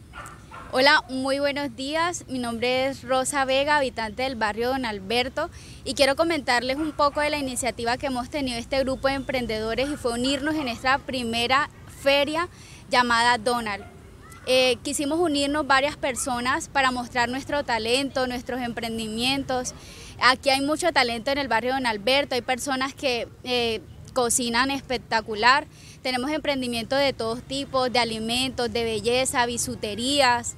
Hola, muy buenos días. Mi nombre es Rosa Vega, habitante del barrio Don Alberto, y quiero comentarles un poco de la iniciativa que hemos tenido este grupo de emprendedores y fue unirnos en esta primera feria llamada Donald. Quisimos unirnos varias personas para mostrar nuestro talento, nuestros emprendimientos. Aquí hay mucho talento en el barrio Don Alberto, hay personas que cocinan espectacular. Tenemos emprendimientos de todos tipos, de alimentos, de belleza, bisuterías,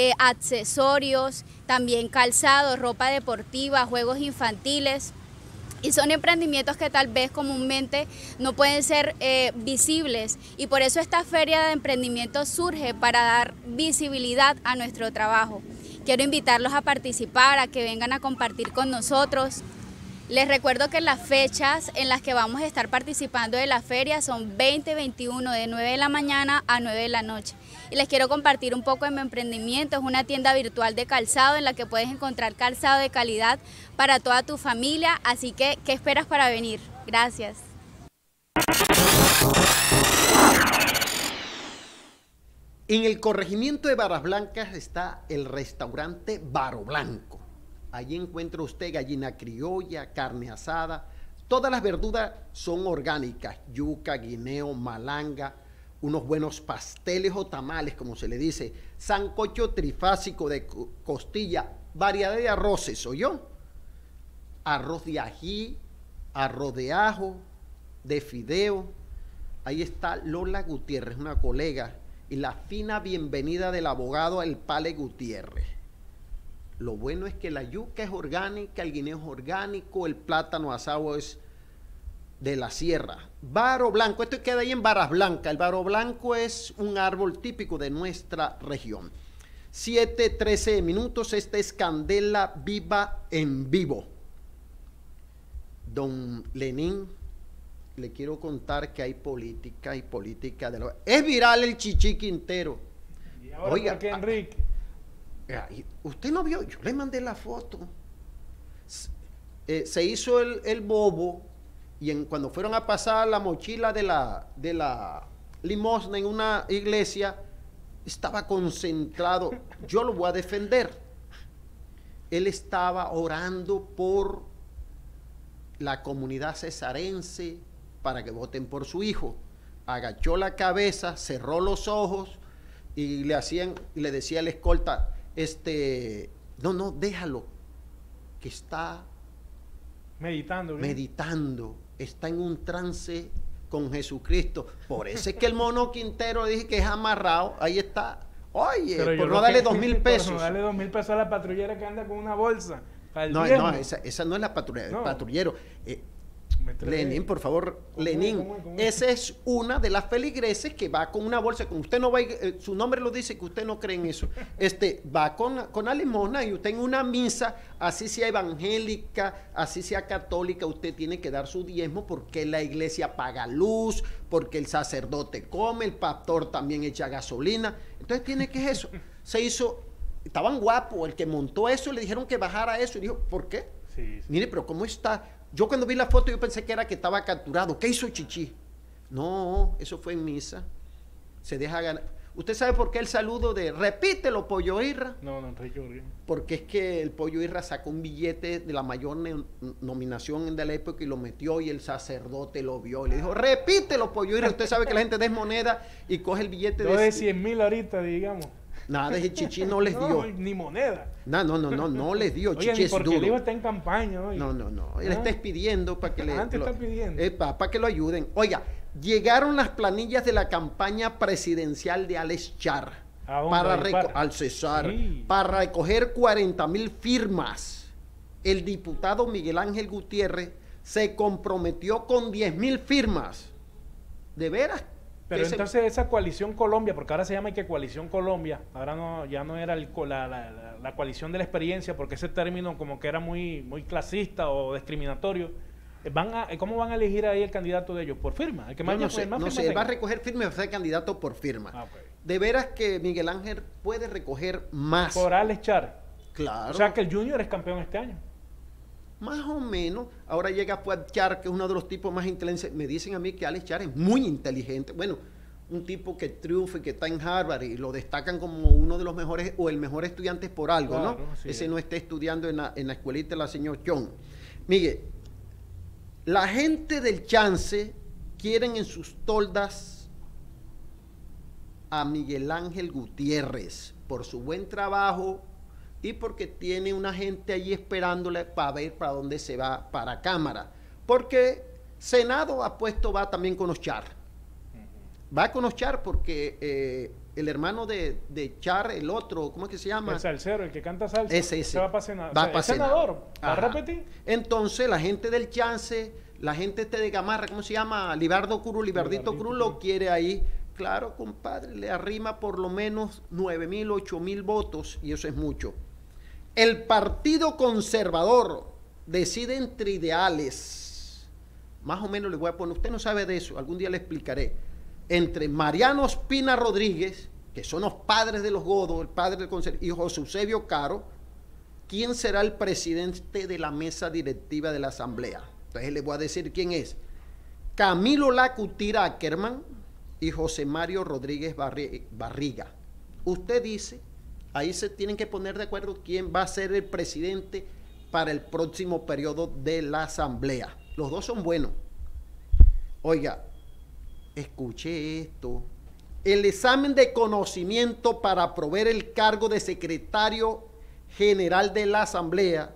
accesorios, también calzado, ropa deportiva, juegos infantiles. Y son emprendimientos que tal vez comúnmente no pueden ser visibles. Y por eso esta feria de emprendimientos surge para dar visibilidad a nuestro trabajo. Quiero invitarlos a participar, a que vengan a compartir con nosotros. Les recuerdo que las fechas en las que vamos a estar participando de la feria son 20 y 21 de 9 de la mañana a 9 de la noche. Y les quiero compartir un poco de mi emprendimiento. Es una tienda virtual de calzado en la que puedes encontrar calzado de calidad para toda tu familia. Así que, ¿qué esperas para venir? Gracias. En el corregimiento de Varas Blancas está el restaurante Baro Blanco. Allí encuentra usted gallina criolla, carne asada. Todas las verduras son orgánicas, yuca, guineo, malanga, unos buenos pasteles o tamales, como se le dice, sancocho trifásico de costilla, variedad de arroces, ¿oyó? Arroz de ají, arroz de ajo, de fideo. Ahí está Lola Gutiérrez, una colega, y la fina bienvenida del abogado El Pale Gutiérrez. Lo bueno es que la yuca es orgánica, el guineo es orgánico, el plátano asado es de la sierra. Baro blanco, esto queda ahí en Varas Blancas. El baro blanco es un árbol típico de nuestra región. 7:13 minutos, esta es Candela Viva en vivo. Don Lenín, le quiero contar que hay política de lo... Es viral el Chichi Quintero. ¿Y ahora Oiga, por qué, Enrique? Usted no vio, yo le mandé la foto. Se hizo el bobo y cuando fueron a pasar la mochila de la limosna en una iglesia, estaba concentrado. Yo lo voy a defender. Él estaba orando por la comunidad cesarense para que voten por su hijo. Agachó la cabeza, cerró los ojos y le decía al escolta, no, déjalo, que está meditando, está en un trance con Jesucristo. Por eso es que el mono Quintero dije que es amarrado, ahí está. Oye, por no darle 2,000 pesos. Por no darle 2,000 pesos a la patrullera que anda con una bolsa. No, esa no es la patrullera, el patrullero. Lenín, por favor, Lenín, ¿Cómo? Esa es una de las feligreses que va con una bolsa, como usted no va, su nombre lo dice que usted no cree en eso, va con la limosna y usted en una misa, así sea evangélica, así sea católica, usted tiene que dar su diezmo porque la iglesia paga luz, porque el sacerdote come, el pastor también echa gasolina, entonces tiene que eso, se hizo, estaban guapos, el que montó eso le dijeron que bajara eso y dijo, ¿por qué? Sí. Mire, pero ¿cómo está? Yo cuando vi la foto yo pensé que era que estaba capturado. ¿Qué hizo Chichi? No, eso fue en misa. Se deja ganar. ¿Usted sabe por qué el saludo de repítelo, Pollo Irra? No, Enrique. Porque es que el Pollo Irra sacó un billete de la mayor nominación de la época y lo metió y el sacerdote lo vio y le dijo, repítelo, Pollo Irra. Usted sabe que la gente des moneda y coge el billete de 100,000 ahorita, digamos. Nada, ese Chichi no les dio. Ni moneda. No les dio. Oye, Chichi es porque duro. el hijo está en campaña. Oye. No. Él está pidiendo para que le... Está pidiendo. Para que lo ayuden. Oiga, llegaron las planillas de la campaña presidencial de Alex Char. Al Cesar. Sí. Para recoger 40,000 firmas. El diputado Miguel Ángel Gutiérrez se comprometió con 10,000 firmas. ¿De veras? Pero entonces esa coalición Colombia, porque ahora se llama que coalición Colombia, ahora no, ya no era la coalición de la experiencia, porque ese término como que era muy clasista o discriminatorio. ¿Cómo van a elegir ahí el candidato de ellos? ¿Por firma? El que más no sé, él va a recoger firma y va a ser candidato por firma. Okay. De veras que Miguel Ángel puede recoger más. Por Alex Char. Claro. O sea que el Junior es campeón este año. Más o menos. Ahora llega Puig Char, que es uno de los tipos más inteligentes. Me dicen a mí que Alex Char es muy inteligente. Bueno, un tipo que triunfa y que está en Harvard y lo destacan como uno de los mejores o el mejor estudiante por algo, claro, ¿no? Ese no está estudiando en la escuelita de la señora John. Miguel, la gente del Chance quieren en sus toldas a Miguel Ángel Gutiérrez por su buen trabajo y porque tiene una gente allí esperándole para ver para dónde se va para Cámara. Porque Senado va también con los Char. Va con los Char porque el hermano de Char, el otro, ¿cómo es que se llama? El salsero, el que canta salsa. Ese. Se va para Senado. Va para senador. ¿Va a repetir? Entonces, la gente del Chance, la gente de Gamarra, ¿cómo se llama? Libardito Cruz lo quiere ahí. Claro, compadre, le arrima por lo menos 9,000, 8,000 votos y eso es mucho. El Partido Conservador decide entre ideales. Más o menos le voy a poner, usted no sabe de eso, algún día le explicaré. Entre Mariano Espina Rodríguez, que son los padres de los Godos, el padre del Conservador, y José Eusebio Caro, ¿quién será el presidente de la mesa directiva de la Asamblea? Entonces le voy a decir quién es. Camilo Lacutira Ackerman y José Mario Rodríguez Barriga. Usted dice, ahí se tienen que poner de acuerdo quién va a ser el presidente para el próximo periodo de la Asamblea. Los dos son buenos. Oiga, escuche esto. El examen de conocimiento para proveer el cargo de secretario general de la Asamblea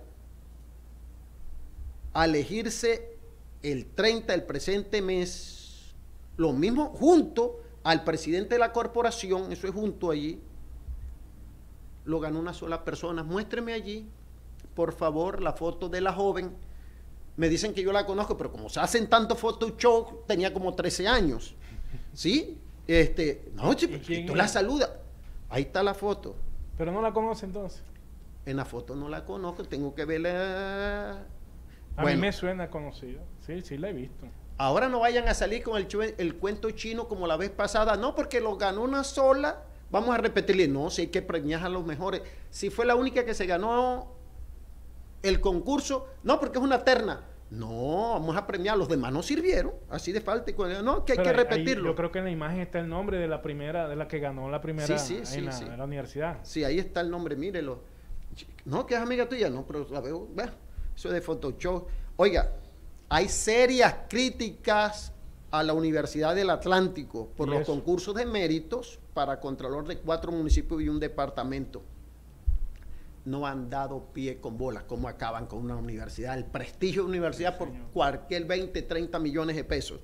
a elegirse el 30 del presente mes, lo mismo junto al presidente de la corporación, eso es junto allí, lo ganó una sola persona. Muéstreme allí, por favor, la foto de la joven. Me dicen que yo la conozco, pero como se hacen tantos Photoshop, tenía como 13 años. ¿Sí? No, tú la saludas. Ahí está la foto. Pero no la conoce entonces. En la foto no la conozco, tengo que verla. A mí me suena conocido. Sí, sí la he visto. Ahora no vayan a salir con el cuento chino como la vez pasada. No, porque lo ganó una sola. Vamos a repetirle. No, si hay que premiar a los mejores. Si fue la única que se ganó el concurso, no, porque es una terna. No, vamos a premiar. Los demás no sirvieron. Así de falta. No, que hay que repetirlo. Yo creo que en la imagen está el nombre de la primera, de la que ganó la primera en la universidad. Sí, ahí está el nombre, mírelo. No, que es amiga tuya. No, pero la veo. Eso es de Photoshop. Oiga, hay serias críticas a la Universidad del Atlántico por los concursos de méritos para contralor de 4 municipios y un departamento. No han dado pie con bola. ¿Cómo acaban con una universidad? El prestigio de universidad por cualquier 20, 30 millones de pesos.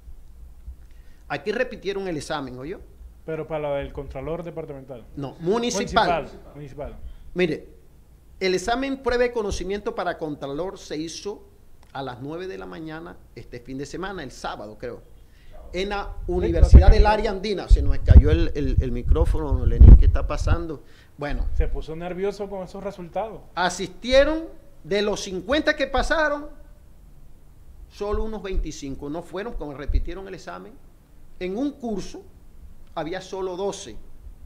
Aquí repitieron el examen, ¿oyó? Pero para el contralor departamental. No, municipal. Municipal. Mire, el examen prueba de conocimiento para contralor se hizo a las 9 de la mañana este fin de semana, el sábado creo, en la Universidad del Área Andina. Se nos cayó el micrófono, Lenín, ¿qué está pasando? Bueno. Se puso nervioso con esos resultados. Asistieron, de los 50 que pasaron, solo unos 25 no fueron, como repitieron el examen. En un curso había solo 12.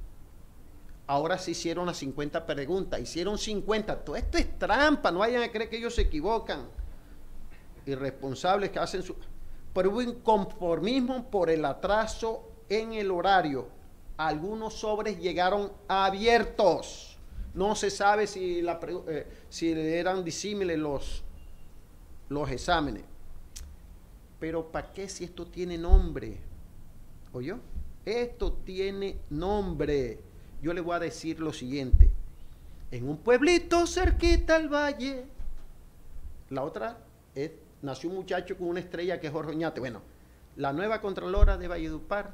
Ahora se hicieron las 50 preguntas, hicieron 50. Todo esto es trampa, no vayan a creer que ellos se equivocan. Irresponsables que hacen su... Pero hubo inconformismo por el atraso en el horario. Algunos sobres llegaron abiertos. No se sabe si, si eran disímiles los exámenes. Pero ¿para qué si esto tiene nombre? ¿Oyó? Esto tiene nombre. Yo le voy a decir lo siguiente. En un pueblito cerquita al valle. La otra es... Nació un muchacho con una estrella que es Jorge Oñate. Bueno, la nueva Contralora de Valledupar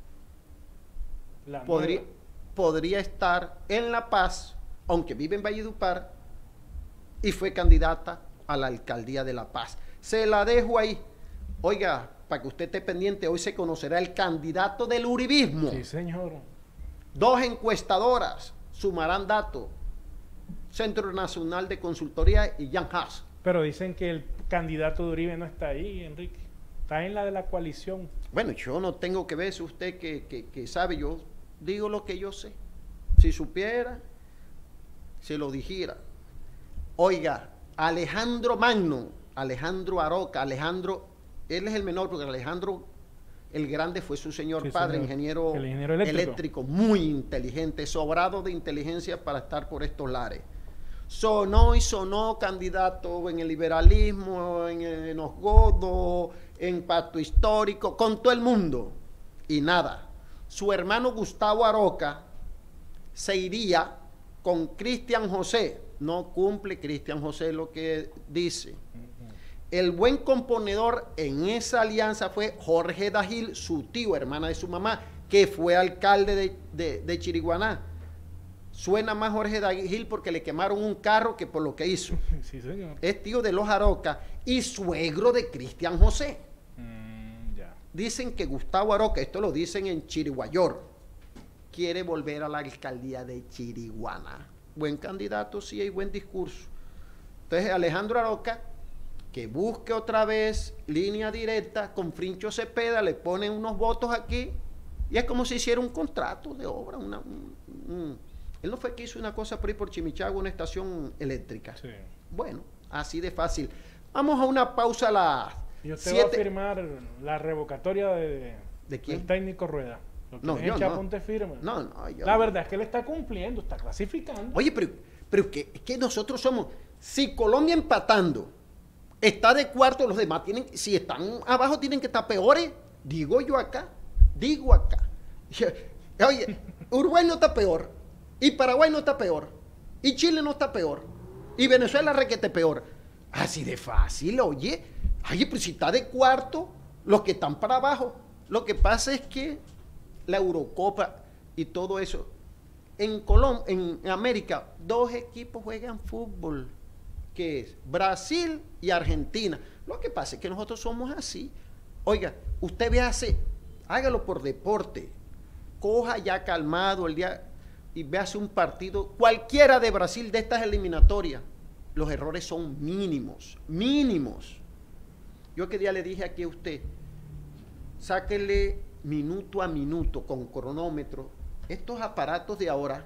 podría estar en La Paz, aunque vive en Valledupar, y fue candidata a la alcaldía de La Paz. Se la dejo ahí. Oiga, para que usted esté pendiente, hoy se conocerá el candidato del uribismo. Sí, señor. 2 encuestadoras sumarán datos. Centro Nacional de Consultoría y Jan Haas. Pero dicen que el candidato de Uribe no está ahí, Enrique. Está en la de la coalición. Bueno, yo no tengo que ver, si usted que sabe, yo digo lo que yo sé. Si supiera, se lo dijera. Oiga, Alejandro Magno, Alejandro Aroca, él es el menor, porque Alejandro el grande fue su señor padre, ingeniero eléctrico, muy inteligente, sobrado de inteligencia para estar por estos lares. Sonó y sonó candidato en el liberalismo, en los godos, en pacto histórico, con todo el mundo. Y nada, su hermano Gustavo Aroca se iría con Cristian José. No cumple Cristian José lo que dice. El buen componedor en esa alianza fue Jorge Dagil, su tío, hermana de su mamá, que fue alcalde de Chiriguaná. Suena más Jorge Dagil porque le quemaron un carro que por lo que hizo. Sí, señor. Es tío de los Aroca y suegro de Cristian José. Ya. Dicen que Gustavo Aroca, esto lo dicen en Chiriguayor, quiere volver a la alcaldía de Chiriguaná. Buen candidato, sí, hay buen discurso. Entonces Alejandro Aroca, que busque otra vez línea directa con Frincho Cepeda, le ponen unos votos aquí y es como si hiciera un contrato de obra. Él no fue que hizo una cosa por ahí por Chimichagua, una estación eléctrica. Sí. Bueno, así de fácil. Vamos a una pausa a las ¿Y usted va a firmar la revocatoria de quién? Del técnico Rueda? No, yo no. Ponte firma. No, la verdad es que él está cumpliendo, está clasificando. Oye, pero que nosotros somos... Si Colombia empatando está de cuarto, los demás tienen... Si están abajo tienen que estar peores. Digo acá. Oye, Uruguay no está peor. Y Paraguay no está peor. Y Chile no está peor. Y Venezuela requete peor. Así de fácil, oye. Oye, pero si está de cuarto, los que están para abajo. Lo que pasa es que la Eurocopa y todo eso, en América, 2 equipos juegan fútbol, que es Brasil y Argentina. Lo que pasa es que nosotros somos así. Oiga, usted hágalo por deporte, coja ya calmado el día y véase un partido, cualquiera de Brasil de estas eliminatorias, los errores son mínimos. Yo que día le dije aquí a usted, sáquele minuto a minuto con cronómetro. Estos aparatos de ahora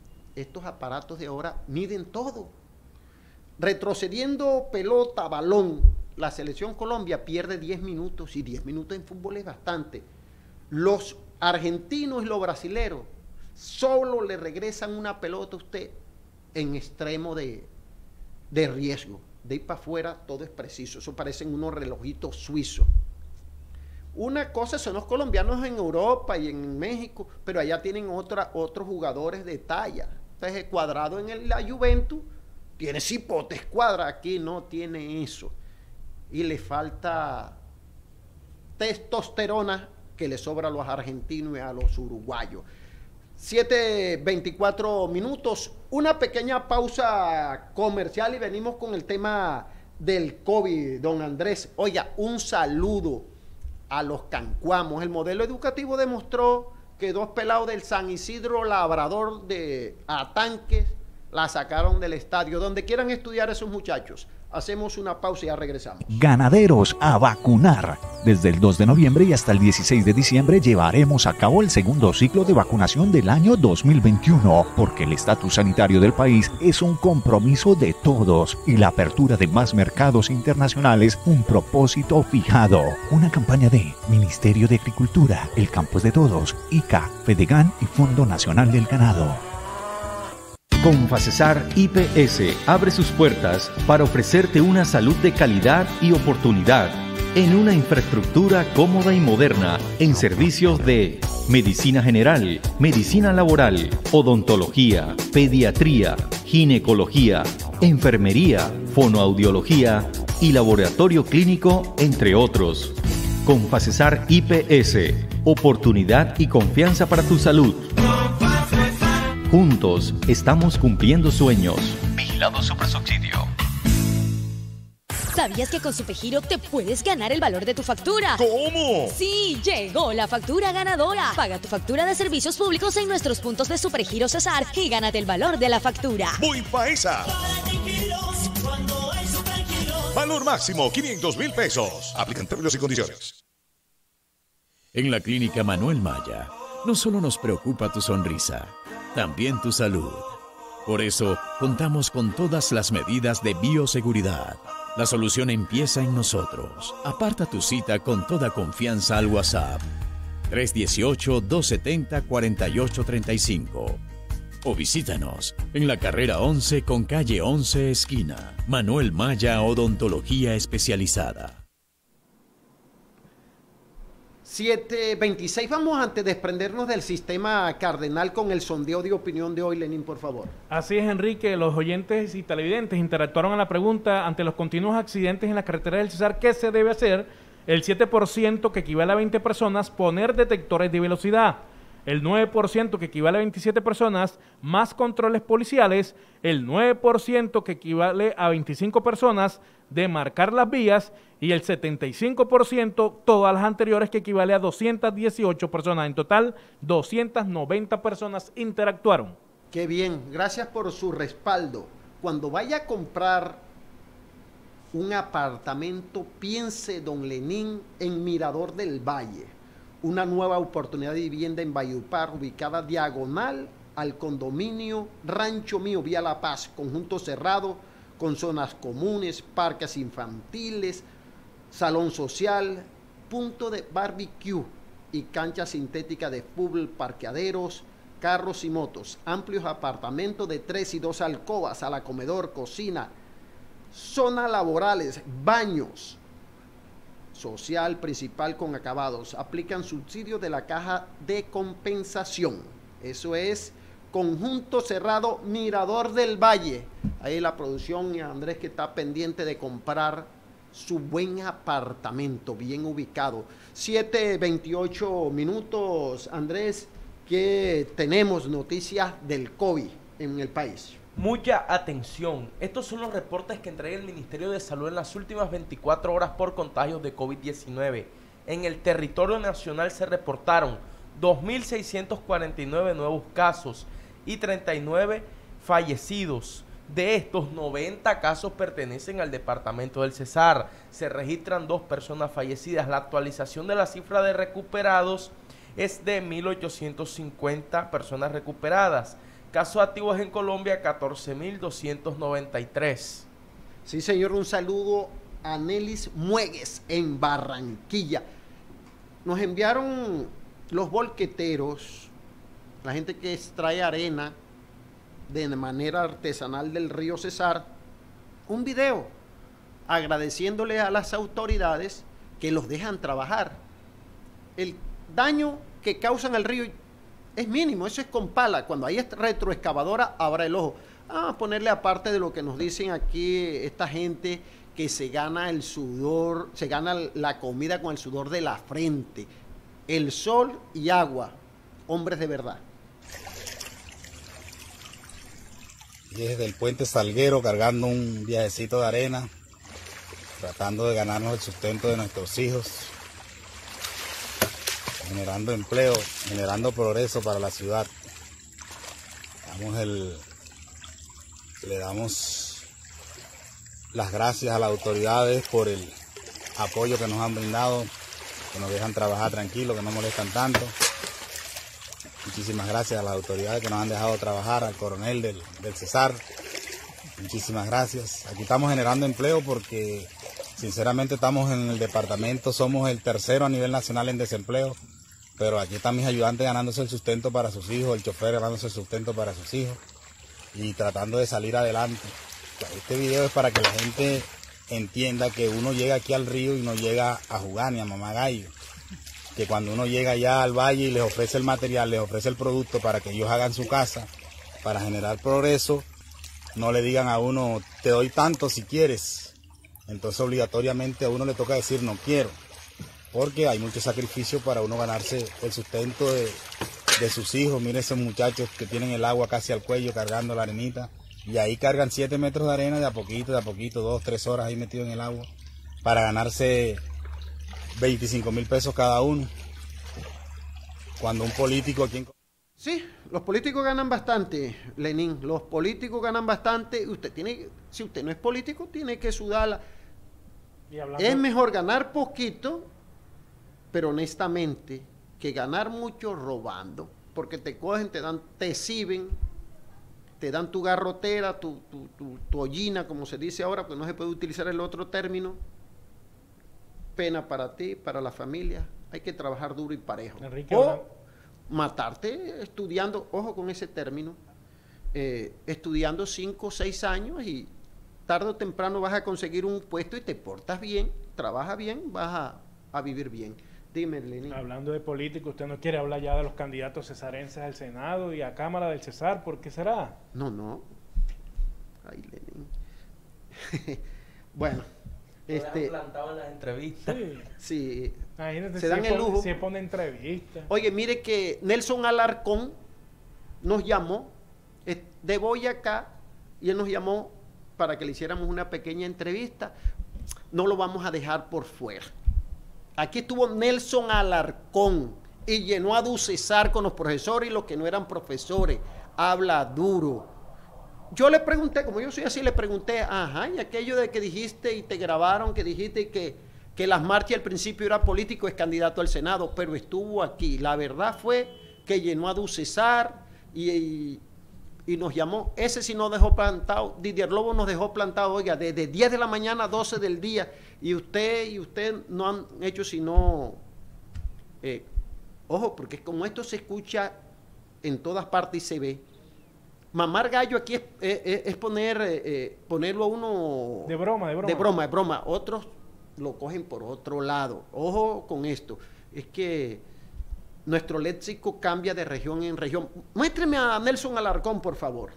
miden todo. Retrocediendo pelota, balón, la selección Colombia pierde 10 minutos, y 10 minutos en fútbol es bastante. Los argentinos y los brasileros solo le regresan una pelota a usted en extremo de riesgo. De ir para afuera todo es preciso, eso parecen unos relojitos suizos. Una cosa son los colombianos en Europa y en México, pero allá tienen otros jugadores de talla. Entonces Cuadrado en la Juventus tiene cipotes Cuadra, aquí no tiene eso. Y le falta testosterona que le sobra a los argentinos y a los uruguayos. 7:24 minutos, una pequeña pausa comercial y venimos con el tema del COVID, don Andrés. Oiga, un saludo a los cancuamos. El modelo educativo demostró que 2 pelados del San Isidro Labrador de Atanques la sacaron del estadio. Donde quieran estudiar esos muchachos. Hacemos una pausa y ya regresamos. Ganaderos a vacunar. Desde el 2 de noviembre y hasta el 16 de diciembre llevaremos a cabo el segundo ciclo de vacunación del año 2021, porque el estatus sanitario del país es un compromiso de todos y la apertura de más mercados internacionales un propósito fijado. Una campaña de Ministerio de Agricultura, El Campo es de Todos, ICA, Fedegan y Fondo Nacional del Ganado. Confacesar IPS abre sus puertas para ofrecerte una salud de calidad y oportunidad en una infraestructura cómoda y moderna en servicios de medicina general, medicina laboral, odontología, pediatría, ginecología, enfermería, fonoaudiología y laboratorio clínico, entre otros. Confacesar IPS, oportunidad y confianza para tu salud. Juntos estamos cumpliendo sueños. Vigilado Supersubsidio. ¿Sabías que con Supergiro te puedes ganar el valor de tu factura? ¿Cómo? Sí, llegó la factura ganadora. Paga tu factura de servicios públicos en nuestros puntos de Supergiro Cesar y gánate el valor de la factura. Voy pa' esa. Valor máximo 500,000 pesos. Aplican términos y condiciones. En la Clínica Manuel Maya, no solo nos preocupa tu sonrisa, también tu salud. Por eso, contamos con todas las medidas de bioseguridad. La solución empieza en nosotros. Aparta tu cita con toda confianza al WhatsApp 318-270-4835 o visítanos en la carrera 11 con calle 11 esquina. Manuel Maya Odontología Especializada. 7:26. Vamos antes de desprendernos del sistema cardenal con el sondeo de opinión de hoy, Lenín, por favor. Así es, Enrique. Los oyentes y televidentes interactuaron a la pregunta: ante los continuos accidentes en la carretera del Cesar, ¿qué se debe hacer? El 7%, que equivale a 20 personas, poner detectores de velocidad. El 9%, que equivale a 27 personas, más controles policiales. El 9%, que equivale a 25 personas, de marcar las vías. Y el 75%, todas las anteriores, que equivale a 218 personas. En total, 290 personas interactuaron. Qué bien, gracias por su respaldo. Cuando vaya a comprar un apartamento, piense, don Lenín, en Mirador del Valle. Una nueva oportunidad de vivienda en Valledupar, ubicada diagonal al condominio Rancho Mío, Vía La Paz, conjunto cerrado, con zonas comunes, parques infantiles, salón social, punto de barbecue y cancha sintética de fútbol, parqueaderos, carros y motos, amplios apartamentos de 3 y 2 alcobas, sala, comedor, cocina, zonas laborales, baños, social principal con acabados. Aplican subsidios de la caja de compensación. Eso es conjunto cerrado Mirador del Valle. Ahí la producción y Andrés, que está pendiente de comprar su buen apartamento bien ubicado. 7:28 minutos, Andrés. que tenemos noticias del COVID en el país. Mucha atención. Estos son los reportes que entrega el Ministerio de Salud en las últimas 24 horas por contagios de COVID-19. En el territorio nacional se reportaron 2.649 nuevos casos y 39 fallecidos. De estos, 90 casos pertenecen al departamento del Cesar. Se registran 2 personas fallecidas. La actualización de la cifra de recuperados es de 1.850 personas recuperadas. Casos activos en Colombia, 14.293. Sí, señor, un saludo a Nelis Muegues en Barranquilla. Nos enviaron los volqueteros, la gente que extrae arena de manera artesanal del río Cesar, un video agradeciéndole a las autoridades que los dejan trabajar. El daño que causan al río es mínimo, eso es con pala. Cuando hay retroexcavadora, abra el ojo. A ponerle aparte de lo que nos dicen aquí esta gente que se gana el sudor, se gana la comida con el sudor de la frente, el sol y agua, hombres de verdad. Y desde el puente Salguero cargando un viajecito de arena, tratando de ganarnos el sustento de nuestros hijos, generando empleo, generando progreso para la ciudad. Le damos las gracias a las autoridades por el apoyo que nos han brindado, que nos dejan trabajar tranquilos, que no molestan tanto. Muchísimas gracias a las autoridades que nos han dejado trabajar, al coronel del Cesar. Muchísimas gracias. Aquí estamos generando empleo porque sinceramente estamos en el departamento, somos el tercero a nivel nacional en desempleo, pero aquí están mis ayudantes ganándose el sustento para sus hijos, el chofer ganándose el sustento para sus hijos y tratando de salir adelante. Este video es para que la gente entienda que uno llega aquí al río y no llega a jugar ni a mamar gallo. Que cuando uno llega allá al valle y les ofrece el material, les ofrece el producto para que ellos hagan su casa, para generar progreso, no le digan a uno, te doy tanto si quieres. Entonces obligatoriamente a uno le toca decir no quiero, porque hay mucho sacrificio para uno ganarse el sustento de sus hijos. Miren esos muchachos que tienen el agua casi al cuello cargando la arenita, y ahí cargan 7 metros de arena de a poquito, 2, 3 horas ahí metido en el agua, para ganarse 25.000 pesos cada uno. Cuando un político aquí en... Sí, los políticos ganan bastante, Lenín. Los políticos ganan bastante. Usted tiene, si usted no es político, tiene que sudarla. Es mejor ganar poquito, pero honestamente, que ganar mucho robando. Porque te cogen, te exhiben, te dan tu garrotera, tu hollina, como se dice ahora, porque no se puede utilizar el otro término. Pena para ti, para la familia. Hay que trabajar duro y parejo. Enrique, o matarte estudiando, ojo con ese término, estudiando 5 o 6 años y tarde o temprano vas a conseguir un puesto y te portas bien, trabajas bien, vas a vivir bien. Dime, Lenín. Hablando de políticos, ¿usted no quiere hablar ya de los candidatos cesarenses al Senado y a Cámara del Cesar? ¿Por qué será? No. Ay, Lenín. Bueno. Plantado en las entrevistas. Sí. Imagínate, se dan el lujo. Se pone entrevistas. Oye, mire que Nelson Alarcón nos llamó de Boyacá y él nos llamó para que le hiciéramos una pequeña entrevista. No lo vamos a dejar por fuera. Aquí estuvo Nelson Alarcón y llenó a Ducesar con los profesores y los que no eran profesores. Habla duro. Yo le pregunté, como yo soy así, le pregunté, ajá, y aquello de que dijiste y te grabaron, que dijiste que Las Marchas al principio era político, es candidato al Senado, pero estuvo aquí. La verdad fue que llenó a Ducesar y nos llamó. Ese sí nos dejó plantado. Didier Lobo nos dejó plantado, oiga, desde 10 de la mañana a 12 del día. Y usted no han hecho sino... ojo, porque como esto se escucha en todas partes y se ve, mamar gallo aquí es ponerlo a uno... De broma. Otros lo cogen por otro lado. Ojo con esto. Es que nuestro léxico cambia de región en región. Muéstreme a Nelson Alarcón, por favor.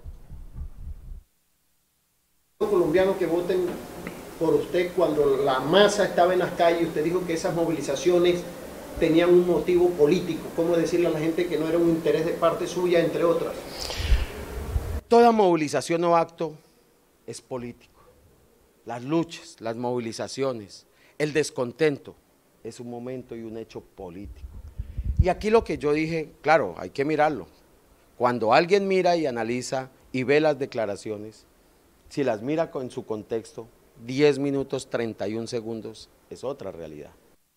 Colombianos que voten por usted cuando la masa estaba en las calles. Usted dijo que esas movilizaciones tenían un motivo político. ¿Cómo decirle a la gente que no era un interés de parte suya, entre otras? Toda movilización o acto es político. Las luchas, las movilizaciones, el descontento es un momento y un hecho político. Y aquí lo que yo dije, claro, hay que mirarlo. Cuando alguien mira y analiza y ve las declaraciones, si las mira en su contexto, 10 minutos 31 segundos es otra realidad.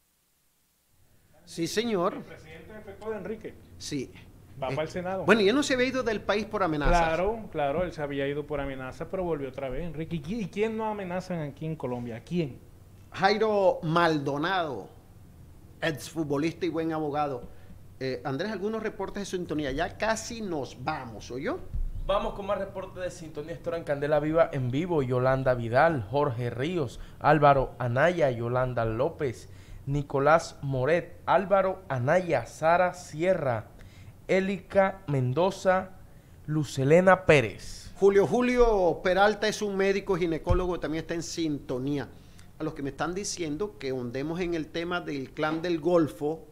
Sí, señor. El presidente efectuó de Enrique. Sí. Va para el Senado. Bueno, ya no se había ido del país por amenazas. Claro, él se había ido por amenazas, pero volvió otra vez, Enrique. ¿Y quién no amenazan aquí en Colombia? ¿Quién? Jairo Maldonado, exfutbolista y buen abogado. Andrés, algunos reportes de sintonía. Ya casi nos vamos, ¿oyó? Vamos con más reportes de sintonía. Esto era en Candela Viva en vivo. Yolanda Vidal, Jorge Ríos, Álvaro Anaya, Yolanda López, Nicolás Moret, Álvaro Anaya, Sara Sierra, Élica Mendoza, Lucelena Pérez. Julio Peralta es un médico ginecólogo, también está en sintonía. A los que me están diciendo que ondemos en el tema del Clan del Golfo,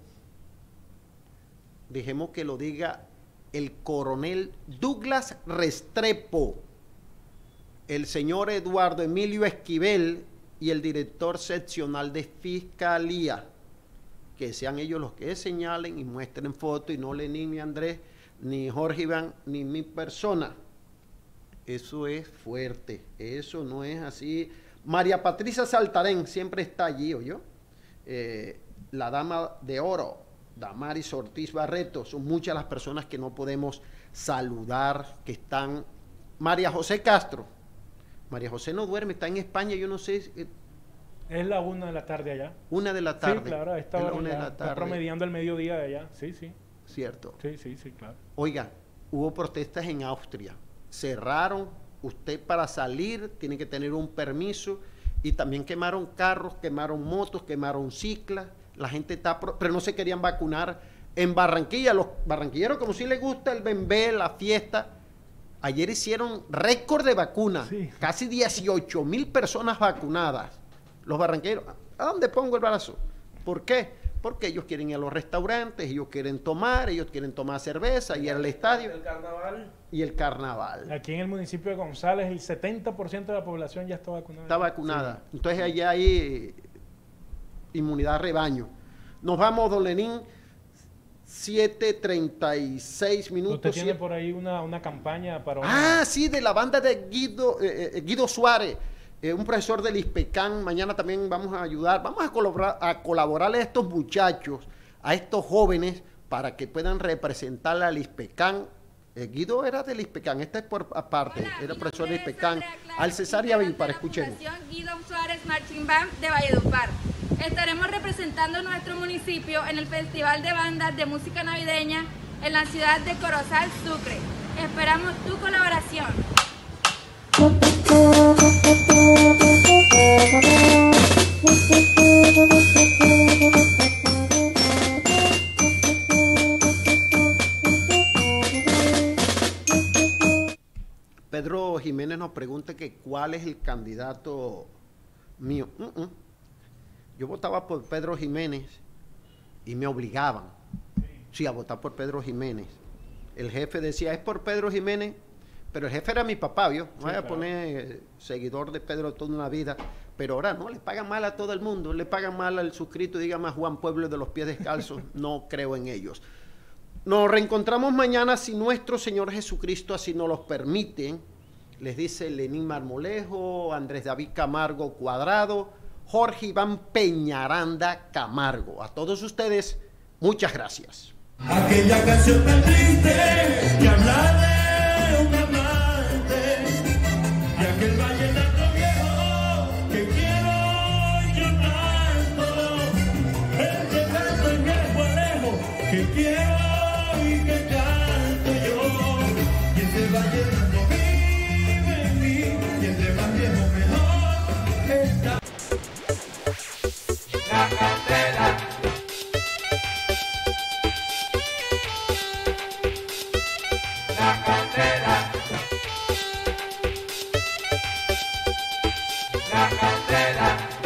dejemos que lo diga el coronel Douglas Restrepo, el señor Eduardo Emilio Esquivel y el director seccional de Fiscalía, que sean ellos los que señalen y muestren fotos y no Lenín, ni Andrés, ni Jorge Iván, ni mi persona. Eso es fuerte, eso no es así. María Patricia Saltarén siempre está allí, ¿oyó? La dama de oro, Damaris Ortiz Barreto, son muchas las personas que no podemos saludar, que están. María José Castro, María José no duerme, está en España, yo no sé. Es la 1 de la tarde allá. 1 de la tarde. Sí, claro, está promediando el mediodía de allá, sí. Cierto. Sí, claro. Oiga, hubo protestas en Austria, cerraron, usted para salir tiene que tener un permiso, y también quemaron carros, quemaron motos, quemaron ciclas, la gente está, pero no se querían vacunar. En Barranquilla, los barranquilleros, como si les gusta el bembé, la fiesta, ayer hicieron récord de vacunas, casi 18,000 personas vacunadas. Los barranquilleros, ¿a dónde pongo el brazo? ¿Por qué? Porque ellos quieren ir a los restaurantes, ellos quieren tomar cerveza, ir al estadio. El carnaval. Y el carnaval. Aquí en el municipio de González, el 70% de la población ya está vacunada. Está vacunada. Sí. Entonces allá hay inmunidad rebaño. Nos vamos, don Lenín, 7:36 minutos. Usted tiene por ahí una campaña para... Sí, de la banda de Guido Suárez. Un profesor del ISPECAN, mañana también vamos a ayudar, vamos a colaborarle a estos muchachos, a estos jóvenes, para que puedan representar al ISPECAN. Guido era del ISPECAN, esta es por aparte, era profesor del ISPECAN. Al Cesárea Vilpar, escuchemos. Guido Suárez Marching Band de Valledupar. Estaremos representando nuestro municipio en el Festival de Bandas de Música Navideña en la ciudad de Corozal, Sucre. Esperamos tu colaboración. Pedro Jiménez nos pregunta que cuál es el candidato mío. Yo votaba por Pedro Jiménez y me obligaban a votar por Pedro Jiménez. El jefe decía, es por Pedro Jiménez, pero el jefe era mi papá, ¿vio? No voy a poner seguidor de Pedro toda una vida, pero ahora no, le pagan mal a todo el mundo, le pagan mal al suscrito, dígame a Juan Pueblo de los pies descalzos, no creo en ellos. Nos reencontramos mañana si nuestro Señor Jesucristo así nos los permite. Les dice Lenín Marmolejo, Andrés David Camargo Cuadrado, Jorge Iván Peñaranda Camargo. A todos ustedes, muchas gracias. Aquella canción tan triste que habla de un amante, de aquel vallenato viejo que quiero yo tanto, el que canto en el guarejo que quiero y que canto yo, y ese vallenato vive en mí, y entre más viejo mejor está. La Candela. La Candela. La Candela.